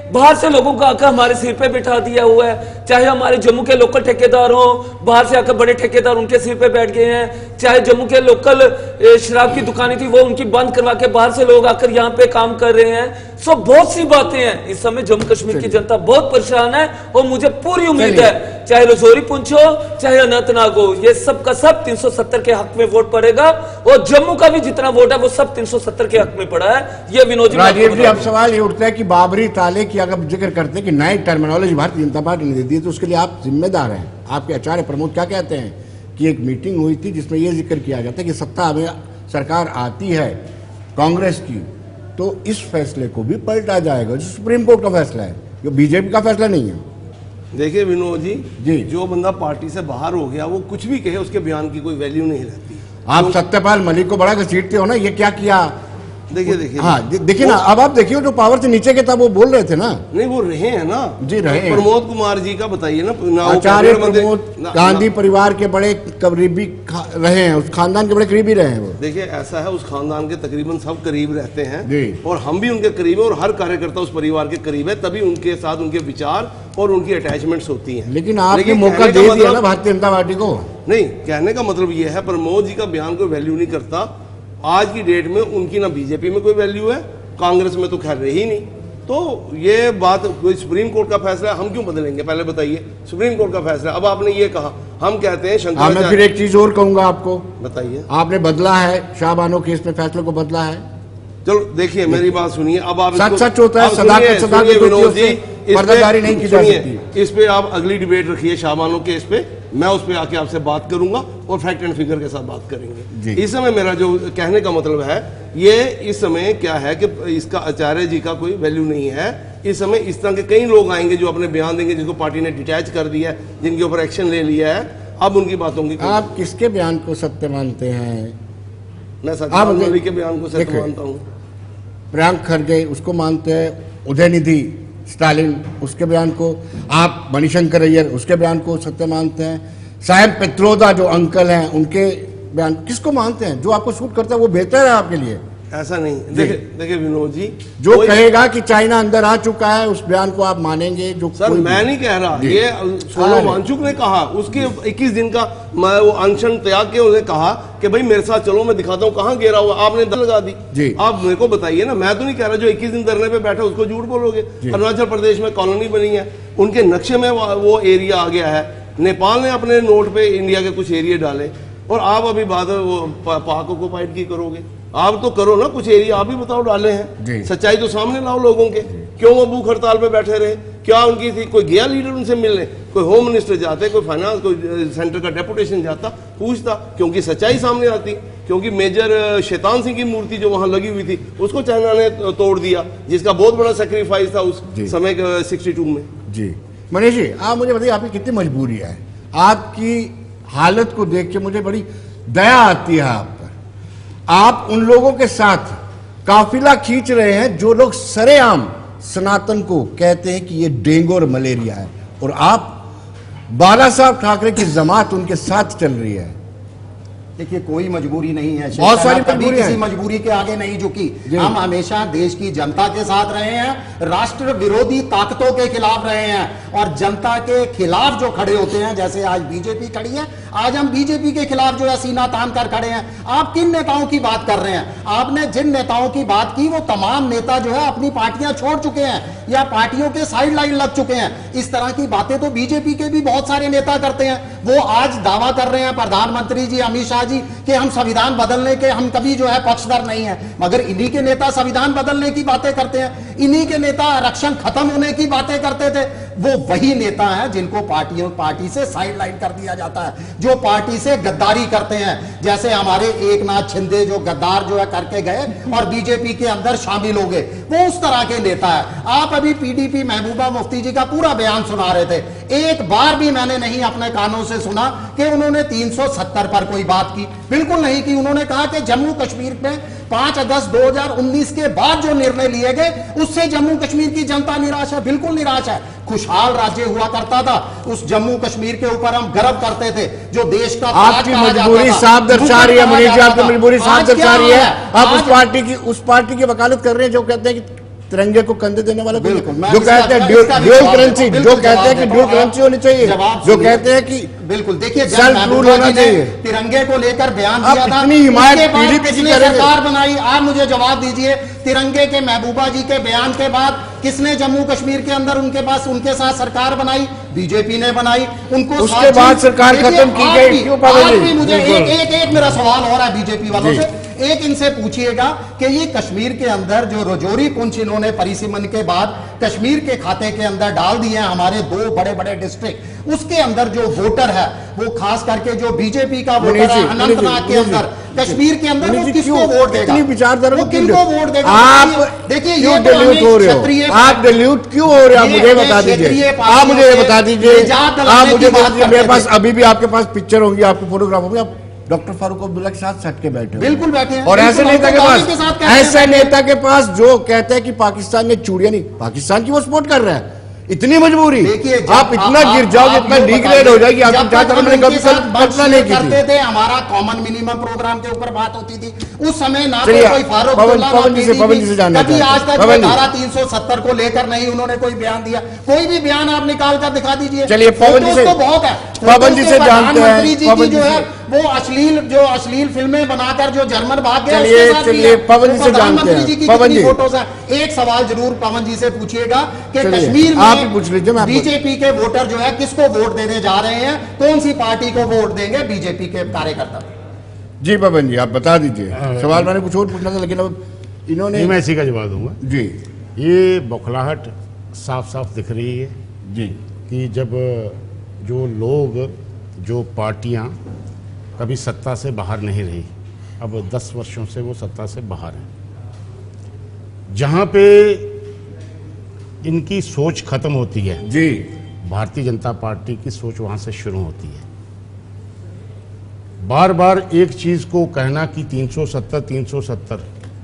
बाहर से लोगों को आकर हमारे सिर पे बिठा दिया हुआ है। चाहे हमारे जम्मू के लोकल ठेकेदार हो, बाहर से आकर बड़े ठेकेदार उनके सिर पे बैठ गए हैं। चाहे जम्मू के लोकल शराब की दुकानें थी वो उनकी बंद करवा के बाहर से लोग आकर यहाँ पे काम कर रहे हैं। सो बहुत सी बातें हैं। इस समय जम्मू कश्मीर की जनता बहुत परेशान है और मुझे पूरी उम्मीद है चाहे रजौरी पुंछ हो चाहे अनंतनाग हो, ये सब का सब तीन सौ सत्तर के हक में वोट पड़ेगा और जम्मू का भी जितना वोट है वो सब तीन सौ सत्तर के हक में पड़ा है। ये विनोद जी, राजीव जी, अब सवाल ये उठता है कि बाबरी ताले की अगर जिक्र करते हैं कि नई टर्मिनोलॉजी भारतीय जनता पार्टी ने दे दी है, तो उसके लिए आप जिम्मेदार हैं। आपके आचार्य प्रमोद क्या कहते हैं कि एक मीटिंग हुई थी जिसमें यह जिक्र किया जाता है कि सत्ता में सरकार आती है कांग्रेस की तो इस फैसले को भी पलटा जाएगा, जो सुप्रीम कोर्ट का फैसला है, जो बीजेपी का फैसला नहीं है। देखिए विनोद जी, जी, जो बंदा पार्टी से बाहर हो गया वो कुछ भी कहे उसके बयान की कोई वैल्यू नहीं रहती। आप सत्यपाल मलिक को बड़ा घसीटते हो ना, ये क्या किया? देखिए देखिए हाँ देखिए ना, अब आप देखिए जो पावर से नीचे के था वो बोल रहे थे ना। नहीं, वो रहे हैं ना जी, रहे हैं। प्रमोद कुमार जी का बताइए ना। आचार्य प्रमोद गांधी परिवार के बड़े करीबी रहे हैं, उस खानदान के बड़े करीबी रहे हैं वो। देखिए ऐसा है, उस खानदान के तकरीबन सब करीब रहते हैं और हम भी उनके करीब है और हर कार्यकर्ता उस परिवार के करीब है, तभी उनके साथ उनके विचार और उनकी अटैचमेंट्स होती हैं। लेकिन आपने मौका दे दिया ना भारतीय जनता पार्टी को। नहीं, कहने का मतलब यह है प्रमोद जी का बयान कोई वैल्यू नहीं करता। आज की डेट में उनकी ना बीजेपी में कोई वैल्यू है, कांग्रेस में तो खैर रही नहीं। तो ये बात कोई सुप्रीम कोर्ट का फैसला है, हम क्यों बदलेंगे? पहले बताइए, सुप्रीम कोर्ट का फैसला। अब आपने ये कहा, हम कहते हैं शंकराचार्य। मैं फिर एक चीज और कहूंगा आपको, बताइए। आपने बदला है शाहबानो केस में फैसले को बदला है। चलो देखिए, मेरी बात सुनिए। अब आप सच सच होता है, सदाकत सदाकत विनोद जी, पर्दादारी नहीं की जा सकती। इस पे आप अगली डिबेट रखिए शाहबानो केस पे, मैं उस पे आके आपसे बात करूंगा और फैक्ट एंड फिगर के साथ बात करेंगे। इस समय मेरा जो कहने का मतलब है, ये इस समय क्या है कि इसका आचार्य जी का कोई वैल्यू नहीं है। इस समय इस तरह के कई लोग आएंगे जो अपने बयान देंगे, जिनको पार्टी ने डिटैच कर दिया है, जिनके ऊपर एक्शन ले लिया है। अब उनकी बातों की, आप किसके बयान को सत्य मानते हैं? मैं सत्यपाल मलिक के बयान को सत्य मानता हूँ। प्रियंक खरगे उसको मानते हैं, उदयनिधि स्टालिन उसके बयान को, आप मणिशंकर अय्यर उसके बयान को सत्य मानते हैं, साहेब पित्रोदा जो अंकल हैं उनके बयान, किसको मानते हैं? जो आपको सूट करता है वो बेहतर है आपके लिए। ऐसा नहीं, देखिए देखिए विनोद जी, जो कहेगा कि चाइना अंदर आ चुका है उस बयान को आप मानेंगे? जो सर मैं नहीं कह रहा, ये सोनम वांगचुक ने कहा, उसके इक्कीस दिन का वो अनशन त्याग के उन्होंने कहा कि भाई मेरे साथ चलो, मैं दिखाता हूँ कहाँ गिरा हुआ। आपने दर लगा दी जी। आप मेरे को बताइए ना, मैं तो नहीं कह रहा जो इक्कीस दिन धरने पे बैठे उसको झूठ बोलोगे। अरुणाचल प्रदेश में कॉलोनी बनी है, उनके नक्शे में वो एरिया आ गया है। नेपाल ने अपने नोट पे इंडिया के कुछ एरिया डाले और आप अभी बात वो पाक ऑक्युपाइड की करोगे। आप तो करो ना, कुछ एरिया आप ही बताओ डाले हैं, सच्चाई तो सामने लाओ लोगों के। क्यों वो भूख हड़ताल पे बैठे रहे? क्या उनकी थी? कोई गया लीडर उनसे मिलने? कोई होम मिनिस्टर जाते, कोई फाइनेंस, कोई सेंटर का डेपुटेशन जाता, पूछता? क्योंकि सच्चाई सामने आती। क्योंकि मेजर शैतान सिंह की मूर्ति जो वहां लगी हुई थी उसको चाइना ने तोड़ दिया, जिसका बहुत बड़ा सेक्रीफाइस था उस समय सिक्सटी टू में। जी मनीष जी, आप मुझे बताइए आपकी कितनी मजबूरी है? आपकी हालत को देख के मुझे बड़ी दया आती है आप पर। आप उन लोगों के साथ काफिला खींच रहे हैं जो लोग सरेआम सनातन को कहते हैं कि ये डेंगू और मलेरिया है, और आप बाला साहब ठाकरे की जमात उनके साथ चल रही है। देखिए कोई मजबूरी नहीं है, बहुत सारी मजबूरी किसी मजबूरी के आगे नहीं झुकी। हम हमेशा देश की जनता के साथ रहे हैं, राष्ट्र विरोधी ताकतों के खिलाफ रहे हैं और जनता के खिलाफ जो खड़े होते हैं, जैसे आज बीजेपी खड़ी है, आज हम बीजेपी के खिलाफ जो है सीना तान कर खड़े हैं। आप किन नेताओं की बात कर रहे हैं? आपने जिन नेताओं की बात की वो तमाम नेता जो है अपनी पार्टियां छोड़ चुके हैं या पार्टियों के साइड लाइन लग चुके हैं। इस तरह की बातें तो बीजेपी के भी बहुत सारे नेता करते हैं। वो आज दावा कर रहे हैं प्रधानमंत्री जी अमित शाह जी कि हम संविधान बदलने के हम कभी जो है पक्षधर नहीं है, मगर इन्हीं के नेता संविधान बदलने की बातें करते हैं। इन्हीं के नेता आरक्षण खत्म होने की बातें करते थे। वो वही नेता है जिनको पार्टियों पार्टी से साइडलाइन कर दिया जाता है, जो पार्टी से गद्दारी करते हैं। जैसे हमारे एक नाथ शिंदे जो गद्दार जो है करके गए और बीजेपी के अंदर शामिल हो गए, वो उस तरह के नेता है। आप अभी पीडीपी महबूबा मुफ्ती जी का पूरा बयान सुना रहे थे, एक बार भी मैंने नहीं अपने कानों से सुना कि उन्होंने तीन सौ सत्तर पर कोई बात की, बिल्कुल नहीं की। उन्होंने कहा कि जम्मू कश्मीर में पांच अगस्त दो हज़ार उन्नीस के बाद जो निर्णय लिए गए उससे जम्मू कश्मीर की जनता निराश है, बिल्कुल निराश है। खुशहाल राज्य हुआ करता था, उस जम्मू कश्मीर के ऊपर हम गर्व करते थे, जो देश का आपकी मजबूरी साफ दर्शा रही है मनीष जी, आपकी मजबूरी साफ दर्शा रही है। आप उस पार्टी की उस पार्टी की वकालत कर रहे हैं जो कहते हैं कि तिरंगे को कंधे देने वाले को, बिल्कुल, मैं जो इसका- कहते हैं इसका ड्यूल भी ड्यूल जवाब करेंसी, देता हूं, जो बिल्कुल कहते हैं कि जवाब ड्यूल देता हूं। करेंसी होनी चाहिए, जवाब जो सुनिए। कहते हैं कि बिल्कुल, देखिए जब सेल्फ रूल महबूबा होना जी ने चाहिए। तिरंगे को लेकर बयान आप दिया था, इतनी हिमायत उसके बाद पीडीपी की किसने करेंगे? सरकार बनाई? आप मुझे जवाब दीजिए, तिरंगे के महबूबा जी के बयान के बाद किसने जम्मू कश्मीर के अंदर उनके पास उनके साथ सरकार बनाई? बीजेपी ने बनाई। उनको उसके साथ बाद चीज- सरकार देखिए, खत्म की आप गई, भी- क्यों पाबंदी? आप भी मुझे बिल्कुल। एक एक एक मेरा सवाल हो रहा है बीजेपी वालों जी। से, एक इनसे पूछिएगा कि ये कश्मीर के अंदर जो रजौरी पुंछ इन्होंने परिसीमन के बाद कश्मीर के खाते के अंदर डाल दिए हैं, हमारे दो बड़े बड़े डिस्ट्रिक्ट, उसके अंदर जो वोटर है वो खास करके जो बीजेपी का वोटर मुनीष है जी, अनंतनाग के मुनीष जी, अंदर, कश्मीर के अंदर मुनीष वो जी, किसको क्यों? वोट देगा? इतनी विचारधारा वो को क्यों किनको दे- वोट देगा? आप देखिए क्यों ये तो डिल्यूट हमें हो रहे क्षत्रिय हो? आप डिल्यूट क्यों हो रहे हो? आप ये मुझे हमें बता क्षेत्रीय दीजिए, पार्टियों आप मुझे ये से बता दीजिए, निजात आप दिलाने मुझे की बता बात दीजिए, मेरे करते पास थे। अभी भी आपके पास पिक्चर होंगी, आपके फोटोग्राफ होंगे, आप डॉक्टर फारूक अब्दुल्ला के साथ सट के बैठे हो। बिल्कुल बैठे हैं। और ऐसे बिल्कुल, नेता के हम तो पास गांधी के साथ कहते हैं ऐसे नेता के पास जो कहते हैं कि पाकिस्तान ने चूड़ियां नहीं, पाकिस्तान की वो सपोर्ट कर रहा है, इतनी मजबूरी, देखिए जब आप इतना आप- गिर जाओगे, आप इतना ये डिग्रेड बताइए, हो जाएगी, जब आपकी तक चाहते हम हमने इनके कभी साथ कल्पना नहीं की करते थी। थे, हमारा कॉमन मिनिमम प्रोग्राम के ऊपर बात होती थी, उस समय ना तो चलिए, कोई फारूक पवन- अब्दुल्ला, ना पवन जी से- पीडीपी, पवन जी से जानना कभी चाहते आज हैं। तक पवन जी। धारा तीन सौ सत्तर को लेकर नहीं उन्होंने कोई बयान दिया। कोई भी बयान आप निकाल कर दिखा दीजिए। चलिए, पवन जी फोटोज से- तो बहुत है, पवन जी फोटोज से के जानते हैं, प्रधानमंत्री जी पवन की जो जी है से- वो अश्लील जो अश्लील फिल्में बनाकर जो जर्मन भाग गए, चलिए, उसके साथ भी चलिए, है। पवन जी वो से जानते प्रधानमंत्री हैं। जी की पवन कितनी जी। फोटोज है? एक सवाल जरूर पवन जी से पूछिएगा कि चलिए, कश्मीर में आप ही पूछ लीजिए, मैं आपको- बीजेपी के वोटर जो है किसको वोट देने जा रहे हैं, कौन सी पार्टी को वोट देंगे बीजेपी के कार्यकर्ता? जी पवन जी, आप बता दीजिए। सवाल मैंने कुछ और पूछना था, लेकिन अब इन्होंने नहीं, मैं इसी का जवाब दूंगा। जी ये बौखलाहट साफ साफ दिख रही है जी कि जब जो लोग, जो पार्टियां कभी सत्ता से बाहर नहीं रही, अब दस वर्षों से वो सत्ता से बाहर हैं, जहां पे इनकी सोच खत्म होती है, जी भारतीय जनता पार्टी की सोच वहां से शुरू होती है। बार बार एक चीज को कहना कि तीन सौ सत्तर तीन सौ सत्तर,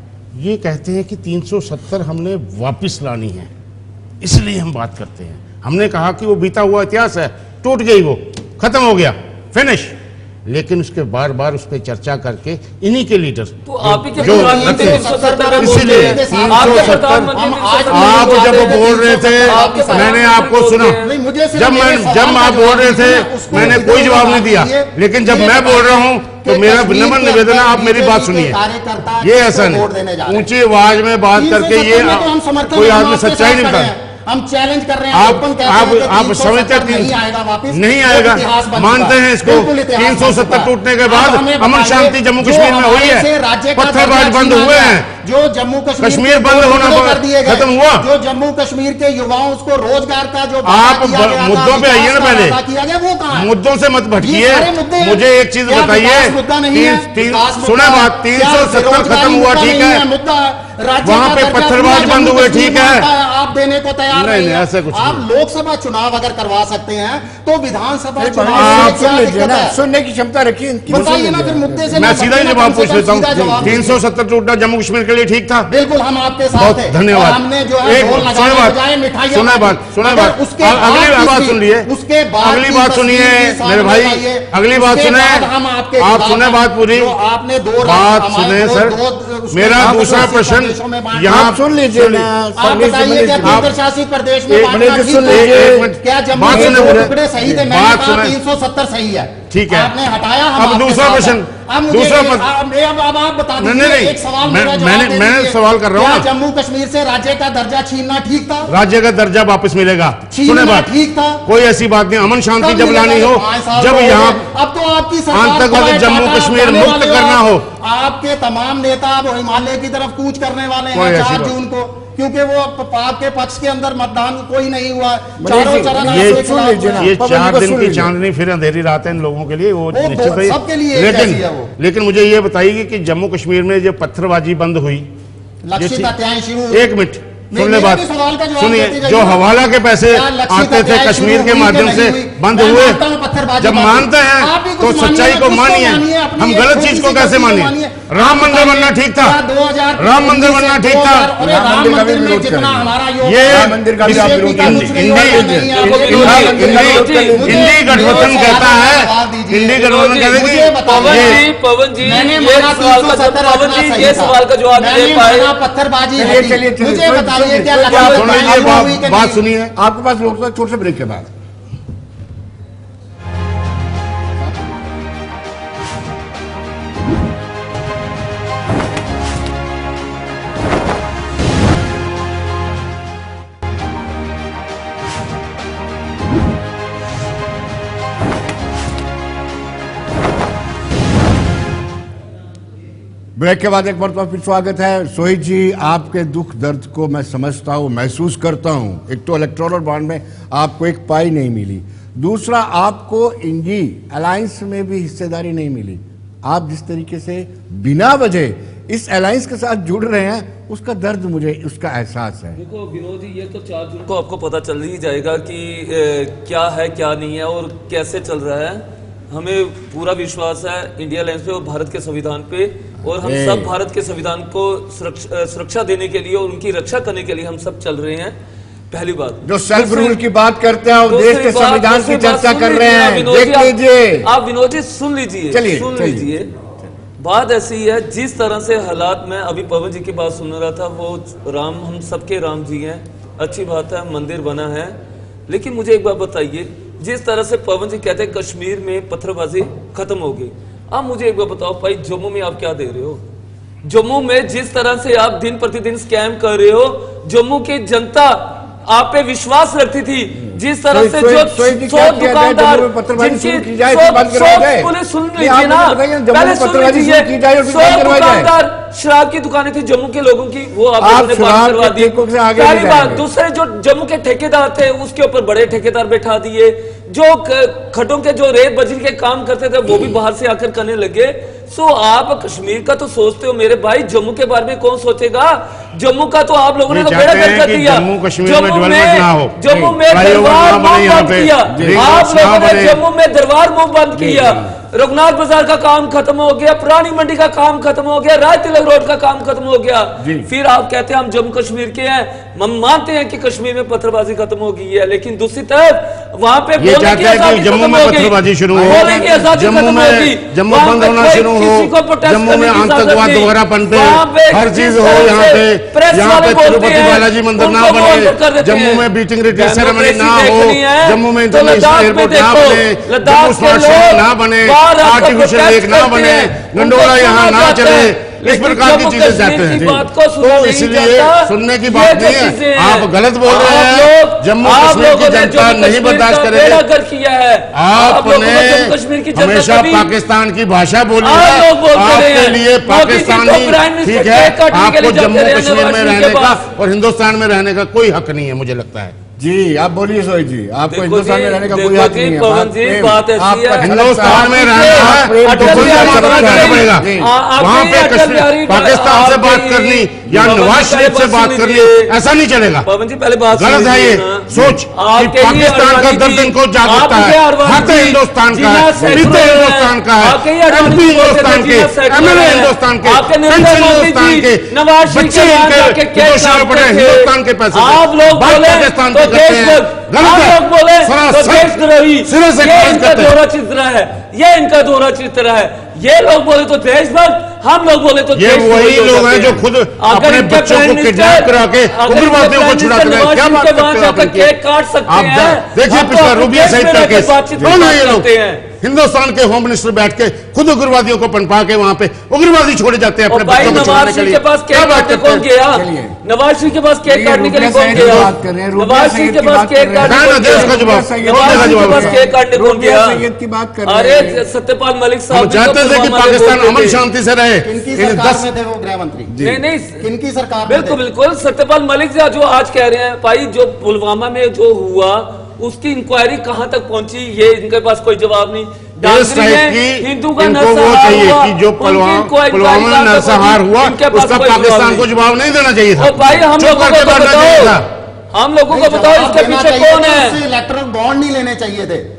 ये कहते हैं कि तीन सौ सत्तर हमने वापस लानी है, इसलिए हम बात करते हैं। हमने कहा कि वो बीता हुआ इतिहास है, टूट गई, वो खत्म हो गया, फिनिश। लेकिन उसके बार बार उस पर चर्चा करके इन्हीं के लीडर तो आप ही के जो प्रधानमंत्री रखते तीन सौ सत्तर हैं, पे बोल इसीलिए रहे हैं। तीन आपके सौ सत्तर प्रधानमंत्री हम तीन सौ आज सत्तर आप बोल जब रहे हैं, बोल रहे थे, आपके मैंने आपको प्रधानमंत्री सुना, बोल रहे हैं। नहीं, मुझे सिर्फ जब मेरे मैं सवाल जब का आप जवाब बोल रहे थे दीजिए, उसको मैंने इधर कोई जवाब जवाब नहीं दिया, दीजिए। लेकिन जब ये मैं बोल रहा हूं तो कि मेरा कश्मीर विनम्र के निवेदन है, आप अंदर मेरी बात बीजेपी सुनिए। के कार्यकर्ता ये किसको ऐसा वोट देने जा रहे नहीं, हैं? ऊंची आवाज में बात तीन सौ करके सत्तर ये में तो हम समर्थन कोई हम आदमी आपके सच्चाई साथ नहीं खड़े था। हैं। हम चैलेंज कर रहे हैं, आप ओपन कहते आप हैं कि आप तीन सौ समझते सत्तर तीन नहीं आएगा वापस, नहीं वो आएगा, इतिहास बन मानते चुका है। हैं इसको। बिल्कुल इतिहास तीन सौ बन सत्तर चुका है। टूटने के अब बाद हमें अमन बताइए, शांति जम्मू जो कश्मीर में हुई हमारे है, से राज्य का पत्थरबाज दर्जा बंद छीना हुए गया, हैं, जो जम्मू कश्मीर कश्मीर के बंद दो होना टुकड़े पर कर दिए गए, खत्म हुआ। जो जम्मू कश्मीर के युवाओं उसको रोजगार का जो आप वादा किया गया था, मुद्दों पे आइए ना विकास का पहले। वादा किया गया, वो कहाँ है? मुद्दों से मत ये भटकिए, सारे मुद्दे हैं। मुझे एक चीज क्या बताइए, विकास मुद्दा नहीं है? तीन- तीन- विकास मुद्दा सुने है। बात, तीन क्या सौ सत्तर बेरोजगारी खत्म हुआ, मुद्दा ठीक नहीं है, मुद्दा राज्य वहां का पे दर्जा पत्थरबाज पूरा बंद जम्मू हुए, कश्मीर ठीक में है। आता आप देने को तैयार नहीं, नहीं नहीं, है। ऐसा कुछ आप नहीं। लोकसभा चुनाव अगर करवा सकते हैं तो विधानसभा आप चुनाव में क्या सुन लीजिए दिक्कत ना, है? सुनने की क्षमता रखिए इनकी। बताइए ना फिर मुद्दे से मैं ना सीधा ही भटके ना, जवाब कम से पूछ कम लेता सीधा हूँ। जवाब तीन सौ सत्तर टूटना जम्मू कश्मीर के लिए ठीक था। बिल्कुल हम आपके साथ बहुत हैं। धन्यवाद। और हमने जो है एक ढोल सुने लगाने बात, बजाय मिठाइयाँ सुने बांटी। बात, सुने अगर बात। उसके अब अगली बाद बात की- सुन लिए, उसके बाद अगली की बात तस्वीर सुनिए भी मेरे सामने भाई, लाइए। अगली बात उसके सुने, बाद हम आपके आप खिलाफ सुने हैं। बात पूरी, जो आपने दो बात हमारे सुने दो- सर। दो- उसके मेरा बाद दूसरा शासित प्रश्न प्रदेशों में बांटा। यहाँ आप सुन लीजिए ना, आप मनीष जी, बताइए मनीष क्या जी, केंद्र शासित प्रदेश में एक बांटना मिनट ठीक सुन था? लीजिए, एक मिनट। क्या जम्मू बात के सुने दो मुझे। टुकड़े सही थे? मैंने बात कहा सुने। तीन सौ सत्तर सही है, ठीक है। आपने हटाया, हम अब आपके दूसरा साथ हैं। प्रश्न, अब मुझे दूसरा एक- प्रश्न। अब अब अब आप बता नहीं, दीजिए, नहीं, एक सवाल मैं- मेरा जवाब मैंने- दे मैंने दीजिए। सवाल कर रहा हूं क्या ना। जम्मू कश्मीर से राज्य का दर्जा छीनना ठीक था? राज्य का दर्जा वापस मिलेगा। सुने छीनना बात, ठीक था? कोई ऐसी बात नहीं, अमन शांति कब जब मिलेगा? लानी हो, पाँच साल जब हो गए। यहाँ अब तो आपकी सरकार आतंकवादी को जम्मू टाटा कश्मीर जाने मुक्त वाले करना आप। हो। आपके तमाम नेता अब हिमालय की तरफ कूच करने वाले कोई हैं ऐसी चार बात- जून को, क्योंकि वो प- पाक के पक्ष के अंदर मतदान कोई नहीं हुआ। मनीष चारों जी, चरण ये आपके सुन खिलाफ लीजिए ना। हुए। ये पवन जी चार को दिन सुन की लीजिए। चांदनी फिर अंधेरी रात है इन लोगों के लिए, वो वो निश्चित दो- है। सबके लिए एक जैसी है वो। लेकिन लेकिन मुझे ये बताइए कि जम्मू कश्मीर में जो पत्थरबाजी बंद हुई, लक्षित ये- हत्याएं शुरू एक मिनट नहीं, सुन ले मेरे बात, भी सवाल का जवाब सुनिए। देते जाइए। जो हवाला के पैसे क्या लक्षित आते थे हत्याएं कश्मीर शुरू के हुई कि माध्यम नहीं से हुई? बंद मैं हुए, मानता हूं पत्थरबाजी जब बंद मानते हुई। हैं आप भी तो तो सच्चाई को मानिए, हम गलत चीज को कैसे मानिए? राम मंदिर बनना ठीक था, राम मंदिर बनना ठीक था, राम मंदिर में जितना हमारा ये इंडी गठबंधन कहता है, इंडी गठबंधन कहते हैं पवन जी ये सवाल का जवाब दे पाए। पत्थरबाजी चलिए मुझे बताइए क्या बात सुनिए, आपके पास लोकसभा छोटे से ब्रेक के बाद। ब्रेक के बाद एक बार तो फिर स्वागत है। सोहित जी, आपके दुख दर्द को मैं समझता हूँ, महसूस करता हूँ। एक तो इलेक्टोरल बॉन्ड में आपको एक पाई नहीं मिली, दूसरा आपको इंडी अलायंस में भी हिस्सेदारी नहीं मिली। आप जिस तरीके से बिना वजह इस अलायंस के साथ जुड़ रहे हैं, उसका दर्द मुझे उसका एहसास है। देखो विनोद जी, ये तो चार जून को आपको पता चल ही जाएगा कि ए, क्या है क्या नहीं है और कैसे चल रहा है। हमें पूरा विश्वास है इंडिया अलायंस पे और भारत के संविधान पे, और हम सब भारत के संविधान को सुरक्षा देने के लिए और उनकी रक्षा करने के लिए हम सब चल रहे हैं। पहली बात, जो सेल्फ रूल की बात करते हैं और देश के संविधान की चर्चा कर रहे हैं, देख लीजिए आप। विनोद जी सुन लीजिए, सुन लीजिए। बात ऐसी है, जिस तरह से हालात में अभी पवन जी की बात सुन रहा था, वो राम, हम सबके राम जी हैं, अच्छी बात है, मंदिर बना है। लेकिन मुझे एक बात बताइए, जिस तरह से पवन जी कहते हैं कश्मीर में पत्थरबाजी खत्म हो गई, अब मुझे एक बात बताओ भाई, जम्मू में आप क्या दे रहे हो? जम्मू में जिस तरह से आप दिन प्रतिदिन स्कैम कर रहे हो, जम्मू की जनता आप पे विश्वास रखती थी। जिस तरह से जो सौ दुकानदार जिनकी पुलिस सुन लीजिए ना, पहले सुन लीजिए, सौ दुकानदार शराब की दुकानें थी जम्मू के लोगों की, वो आप लोगों ने बंद करवा दी। पहली बात। दूसरे जो जम्मू के ठेकेदार थे, उसके ऊपर बड़े ठेकेदार बैठा दिए। जो खड्डों के जो रेत बजरी के काम करते थे, वो भी बाहर से आकर करने लगे। सो आप कश्मीर का तो सोचते हो मेरे भाई, जम्मू के बारे में कौन सोचेगा? जम्मू का तो आप लोगों ने तो बेड़ा गर्क कर दिया। जम्मू कश्मीर में डेवलपमेंट ना हो, जम्मू में दरबार मुंह बंद किया आप लोगों ने, जम्मू में दरबार मुंह बंद किया। रघुनाथ बाजार का काम खत्म हो गया, पुरानी मंडी का काम खत्म हो गया, राज तिलक रोड का काम खत्म हो गया। फिर आप कहते हैं हम जम्मू कश्मीर के हैं, हम मानते हैं कि कश्मीर में पत्थरबाजी खत्म हो गई है, लेकिन दूसरी तरफ वहां पे बोलने की आजादी जम्मू में पत्थरबाजी शुरू हो, जम्मू में जम्मू बंद होना शुरू हो, जम्मू में आतंकवाद दोबारा पनपे, हर चीज हो यहाँ पे, यहाँ पे तिरुपति बालाजी मंदिर ना बने, जम्मू में बीटिंग रिट्रीट सेरेमनी ना हो, जम्मू में इंटरनेशनल एयरपोर्ट ना बने, जम्मू स्मार्ट सिटी ना बने, आर्टिफिशियल लेक ना बने, गंडोला यहाँ ना चले, इस प्रकार की चीजें चाहते हैं। तो इसलिए सुनने की बात नहीं है, आप गलत बोल रहे हैं। जम्मू कश्मीर की जनता नहीं बर्दाश्त करेगी। आपने हमेशा पाकिस्तान की भाषा बोली है, आपके लिए पाकिस्तानी ठीक है, आपको जम्मू कश्मीर में रहने का और हिंदुस्तान में रहने का कोई हक नहीं है, मुझे लगता है। जी आप बोलिए सोहित जी, आपको हिंदुस्तान में रहने का कोई हक नहीं है। पवन जी बात ऐसी है, हिंदुस्तान में रहना है तो खुद मामला करना पड़ेगा। वहाँ पे कश्मीर पाकिस्तान से बात करनी या नवाज शरीफ से बात करनी, ऐसा नहीं चलेगा। पवन जी पहले बात गलत है ये सोच कि पाकिस्तान का दर्द इनको जागता है। हक हिंदुस्तान का है, वित्त हिंदुस्तान का है, एमपी हिंदुस्तान के, एमएलए हिंदुस्तान के, पेंशन हिंदुस्तान के, बच्चे इनके विदेशों पड़े हिंदुस्तान के पैसे, पाकिस्तान के करते हैं। गलत है, सिरे से दोहरा चित्र है, ये इनका दोहरा चित्र है। ये लोग बोले तो देशभक्त, हम लोग बोले तो ये वही लोग हैं जो खुद अपने बच्चों को किडनैप करा के उग्रवादियों को छुड़ाते हैं। क्या बात करते हैं? केक काट सकते हैं। देखिए पिछला रूबिया सहित का केस, कौन है ये लोग? हिंदुस्तान के होम मिनिस्टर बैठ के खुद उग्रवादियों को पनपा के वहां पे उग्रवादी छोड़े जाते हैं अपने बच्चों को छुड़ाने के लिए। क्या बात करते हैं? कौन गया? नवाज शरीफ के पास केक काटने के लिए कौन गया? नवाज शरीफ के पास केक काटने देश का जवाब, केक काटने कौन गया? अरे सत्यपाल मलिक साहब चाहते थे कि पाकिस्तान अमन शांति से रहे। दस में थे वो गृह मंत्री। नहीं नहीं, किनकी सरकार? बिल्कुल बिल्कुल सत्यपाल मलिक जो आज कह रहे हैं भाई, जो पुलवामा में जो हुआ उसकी इंक्वायरी कहां तक पहुंची, ये इनके पास कोई जवाब नहीं। हिंदू का नरसंहार हुआ कि जो पुलवामा में नरसंहार हुआ उसका पाकिस्तान को जवाब नहीं देना चाहिए था। भाई हम लोगों को बताओ, हम लोगों को बताओ इसके पीछे कौन है? इलेक्टोरल बॉन्ड नहीं लेने चाहिए थे।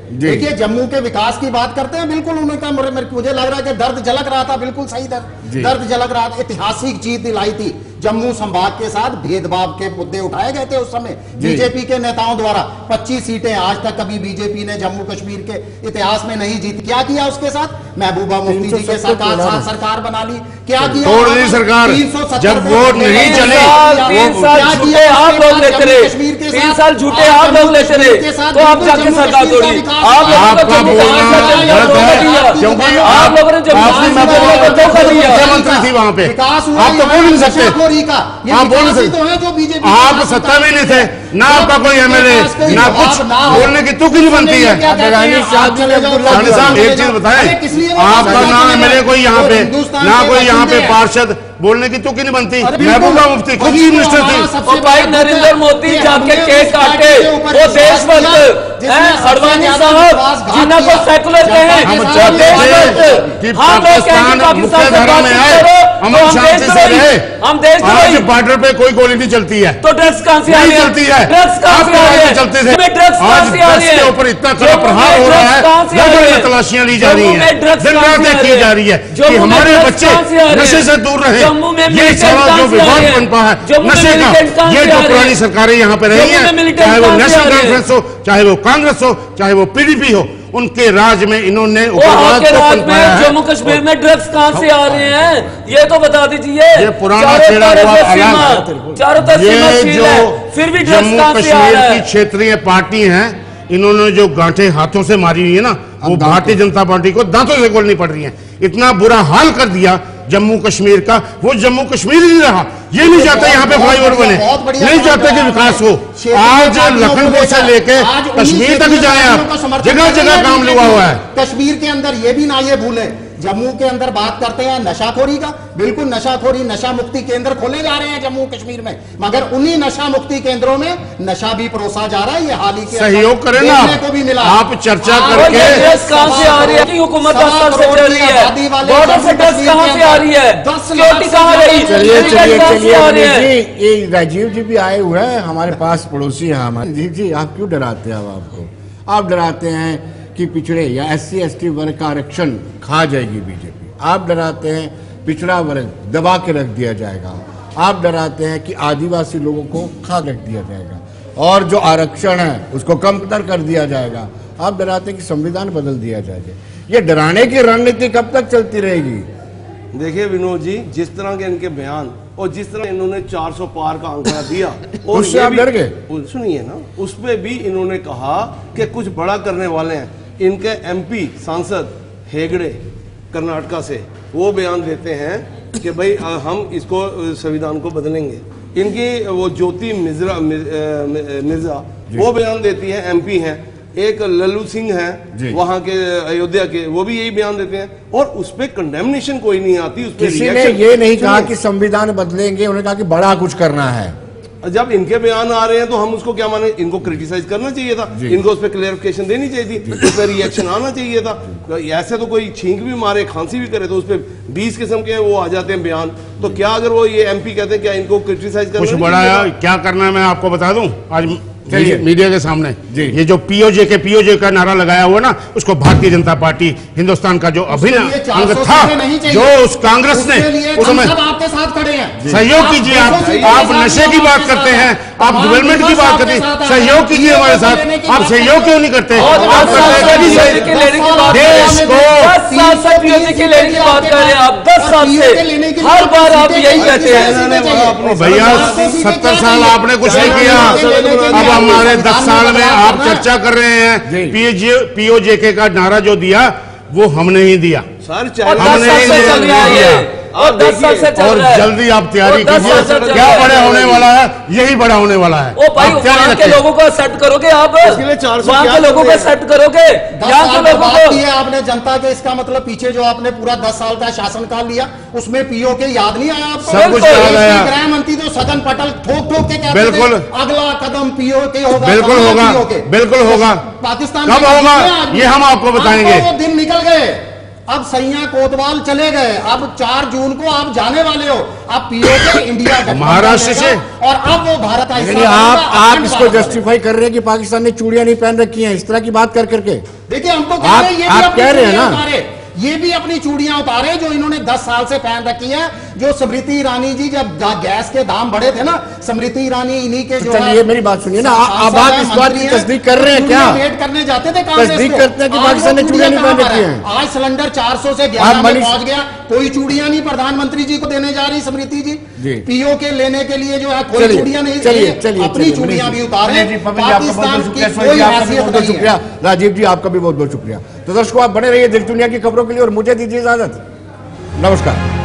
देखिए जम्मू के विकास की बात करते हैं, बिल्कुल उनका मुझे लग रहा है कि दर्द झलक रहा था, बिल्कुल सही दर्द दर्द झलक रहा था। ऐतिहासिक जीत दिलाई थी जम्मू संभाग के साथ, भेदभाव के मुद्दे उठाए गए थे उस समय बीजेपी के नेताओं द्वारा। पच्चीस सीटें आज तक कभी बीजेपी ने जम्मू कश्मीर के इतिहास में नहीं जीती। क्या किया उसके साथ? महबूबा मुफ्ती जी के साथ सरकार बना ली। क्या किया? तोड़ दी सरकार। जब वोट नहीं चले, तीन साल झूठे आप लोग लेते रहे, तीन साल झूठे आप लोग लेते रहे, तो आप जाके सरकार तोड़ी। आप आपका बोलना गलत है, आप लोगों ने जब मुख्यमंत्री थी वहां पे, आप तो बोल नहीं सकते, आप बोल नहीं सकते, आप सत्ता में नहीं थे, ना आपका कोई एमएलए, ना कुछ बोलने की तुक नहीं बनती है। साहब एक चीज बताएं, आपका ना एमएलए कोई यहाँ पे, ना कोई यहाँ पे पार्षद, बोलने की तुक ही नहीं बनती। महबूबा मुफ्ती खुद चीफ मिनिस्टर थी। और भाई नरेंद्र मोदी जाके केक काटे, वो देशभक्त अडवाणी साहब जिन्हें को सेकुलर कहे, पाकिस्तान मुख्य धारा में आए, अमन शांति से रहे, हम देश आज बॉर्डर पे कोई गोली नहीं चलती है, तो ड्रग्स कहां से आ रही है? चलती है, ड्रग्स कहां से आ रही है? चलते थे, ड्रग्स आज ड्रग्स के ऊपर इतना कड़ा प्रहार हो रहा है, तलाशियां ली जा रही है, दिन रात की जा रही है कि हमारे बच्चे नशे से दूर रहे। ये सारा जो विवाद बनता है नशे का, ये जो पुरानी सरकारें यहाँ पे रही हैं, चाहे वो नेशनल कॉन्फ्रेंस हो, चाहे वो कांग्रेस हो, चाहे वो पीडीपी हो, उनके राज में इन्होंने उग्रवाद को पनपाया है। जम्मू कश्मीर में ड्रग्स कहां से आ रहे हैं ये तो बता दीजिए। ये पुराना खेला हुआ अलग, चारों तरफ ये जो फिर भी जम्मू कश्मीर की क्षेत्रीय पार्टी हैं, इन्होंने जो गांठें हाथों से मारी हुई है ना, वो भारतीय जनता पार्टी को दांतों से खोलनी पड़ रही है। इतना बुरा हाल कर दिया जम्मू कश्मीर का, वो जम्मू कश्मीर ही नहीं रहा। ये नहीं चाहते यहाँ पे फ्लाईओवर बने, नहीं चाहते कि विकास हो। आज लखनपुर से लेके कश्मीर तक जाए आप, जगह जगह काम लगा हुआ है। कश्मीर के अंदर ये भी ना ये भूले, जम्मू के अंदर बात करते हैं नशाखोरी का, बिल्कुल नशाखोरी नशा मुक्ति केंद्र खोले जा रहे हैं जम्मू कश्मीर में, मगर उन्हीं नशा मुक्ति केंद्रों में नशा भी परोसा जा रहा है। ये हाल ही के सहयोग करें ना, को भी मिला। आप चर्चा करके कहां से आ रही है? हुकूमत दस साल से चल रही है, बॉर्डर से ड्रग्स कहां से आ रही है? सिक्योरिटी कहां रही? चलिए चलिए चलिए जी, ये राजीव जी भी आए हुए हैं हमारे पास, पड़ोसी हैं हमारे। जी जी आप क्यों डराते हैं? अब आपको आप डराते हैं कि पिछड़े या एस सी एस टी वर्ग का आरक्षण खा जाएगी बीजेपी, आप डराते हैं पिछड़ा वर्ग दबा के रख दिया जाएगा, आप डराते हैं कि आदिवासी लोगों को खा रख दिया जाएगा, और जो आरक्षण है उसको कमतर कर दिया जाएगा, आप डराते हैं कि संविधान बदल दिया जाएगा। ये डराने की रणनीति कब तक चलती रहेगी? देखिए विनोद जी, जिस तरह के इनके बयान और जिस तरह इन्होंने चार सौ पार का आंकड़ा दिया, और उससे आप डर गए? सुनिए ना, उसपे भी इन्होंने कहा कि कुछ बड़ा करने वाले हैं। इनके एमपी सांसद हेगड़े कर्नाटका से वो बयान देते हैं कि भाई हम इसको संविधान को बदलेंगे। इनकी वो ज्योति मिर्जा मिर्जा वो बयान देती है, एमपी हैं। एक लल्लू सिंह हैं वहां के अयोध्या के, वो भी यही बयान देते हैं, और उस पर कंडेमनेशन कोई नहीं आती। उस पर किसी ने ये नहीं कहा कि संविधान बदलेंगे, उन्होंने कहा कि बड़ा कुछ करना है। जब इनके बयान आ रहे हैं तो हम उसको क्या माने? इनको क्रिटिसाइज करना चाहिए था, इनको उस पर क्लेरिफिकेशन देनी चाहिए थी, उस पर रिएक्शन आना चाहिए था। ऐसे तो कोई छींक भी मारे, खांसी भी करे तो उस पर बीस किस्म के वो आ जाते हैं बयान। तो क्या अगर वो ये एमपी कहते हैं क्या इनको क्रिटिसाइज करना? कुछ बड़ा क्या करना है मैं आपको बता दूं आज मीडिया के सामने। ये जो पीओजे के पीओजे का नारा लगाया हुआ ना, उसको भारतीय जनता पार्टी हिंदुस्तान का जो अभिन्न अंग था, जो उस कांग्रेस ने उसमें आपके साथ खड़े हैं, सहयोग कीजिए। आप आप नशे की बात करते हैं, आप डेवलपमेंट की बात करते हैं, सहयोग कीजिए हमारे साथ। आप सहयोग क्यों नहीं करते? आप देश को हर बार आप यही कहते हैं भैया सत्तर साल आपने कुछ नहीं किया, अब हमारे दस साल में आप चर्चा कर रहे हैं। पीओजे पीओजेके का नारा जो दिया वो हमने ही दिया, हमने ही दिया, और दस साल से चल और रहा है। जल्दी आप तैयारी कीजिए, क्या बड़ा होने वाला है, यही बड़ा होने वाला है। ओ भाई वहां के लोगों को सेट करोगे आप, वहां के लोगों को सेट करोगे, यहाँ के लोगों को। आपने जनता के, इसका मतलब पीछे जो आपने पूरा दस साल का शासनकाल लिया उसमें पीओ के याद नहीं आया आपको? सब कुछ याद आया। गृह मंत्री तो सदन पटल ठोक ठोक के कहते बिल्कुल अगला कदम पीओ के होगा, बिल्कुल होगा, बिल्कुल होगा। पाकिस्तान कब होगा ये हम आपको बताएंगे। वो दिन निकल गए, अब सैया कोतवाल चले गए, अब चार जून को आप जाने वाले हो, अब पीओके इंडिया महाराष्ट्र से, और अब वो भारत का हिस्सा आप बनेगा, आप अखंड इसको भारत। जस्टिफाई कर रहे हैं कि पाकिस्तान ने चूड़ियां नहीं पहन रखी हैं, इस तरह की बात कर करके। देखिए हम तो कह आप- रहे हैं, ये आप भी अपनी कह रहे हैं चूड़ियां ना। उतारे, ये भी अपनी चूड़ियां उतारे जो इन्होंने दस साल से पहन रखी है। जो स्मृति ईरानी जी, जब गा- गैस के दाम बढ़े थे ना, स्मृति ईरानी इन्हीं के जो चलिए, है मेरी बात सुनिए ना, सांसद अब आप हैं, इस बात की मंत्री हैं, तस्दीक कर रहे हैं चूड़ियां क्या? वेट करने जाते थे कांग्रेस तस्दीक पे। करते हैं कि आज पाकिस्तान वो ने चूड़ियां नहीं कहां पहन पर रखी है? हैं। आज सिलेंडर चार सौ से ग्यारह में मनीष- पहुंच गया, कोई चूड़ियां नहीं प्रधानमंत्री जी को देने जा रही स्मृति जी। जी। पीओ के लेने के लिए जो है कोई चलिए, चूड़ियां नहीं, चलिए, चलिए, अपनी चलिए, चूड़ियां मनीष भी जी। उतारे। मनीष जी, पवन जी, आपका बहुत पाकिस्तान बहुत की शुक्रिया, कोई सुनील जी, आपका भी हैसियत बहुत बहुत नहीं है। शुक्रिया, राजीव जी आपका भी बहुत बहुत शुक्रिया। तो दर्शकों, आप बने रहिए देश दुनिया की खबरों के लिए और मुझे दीजिए इजाजत। नमस्कार।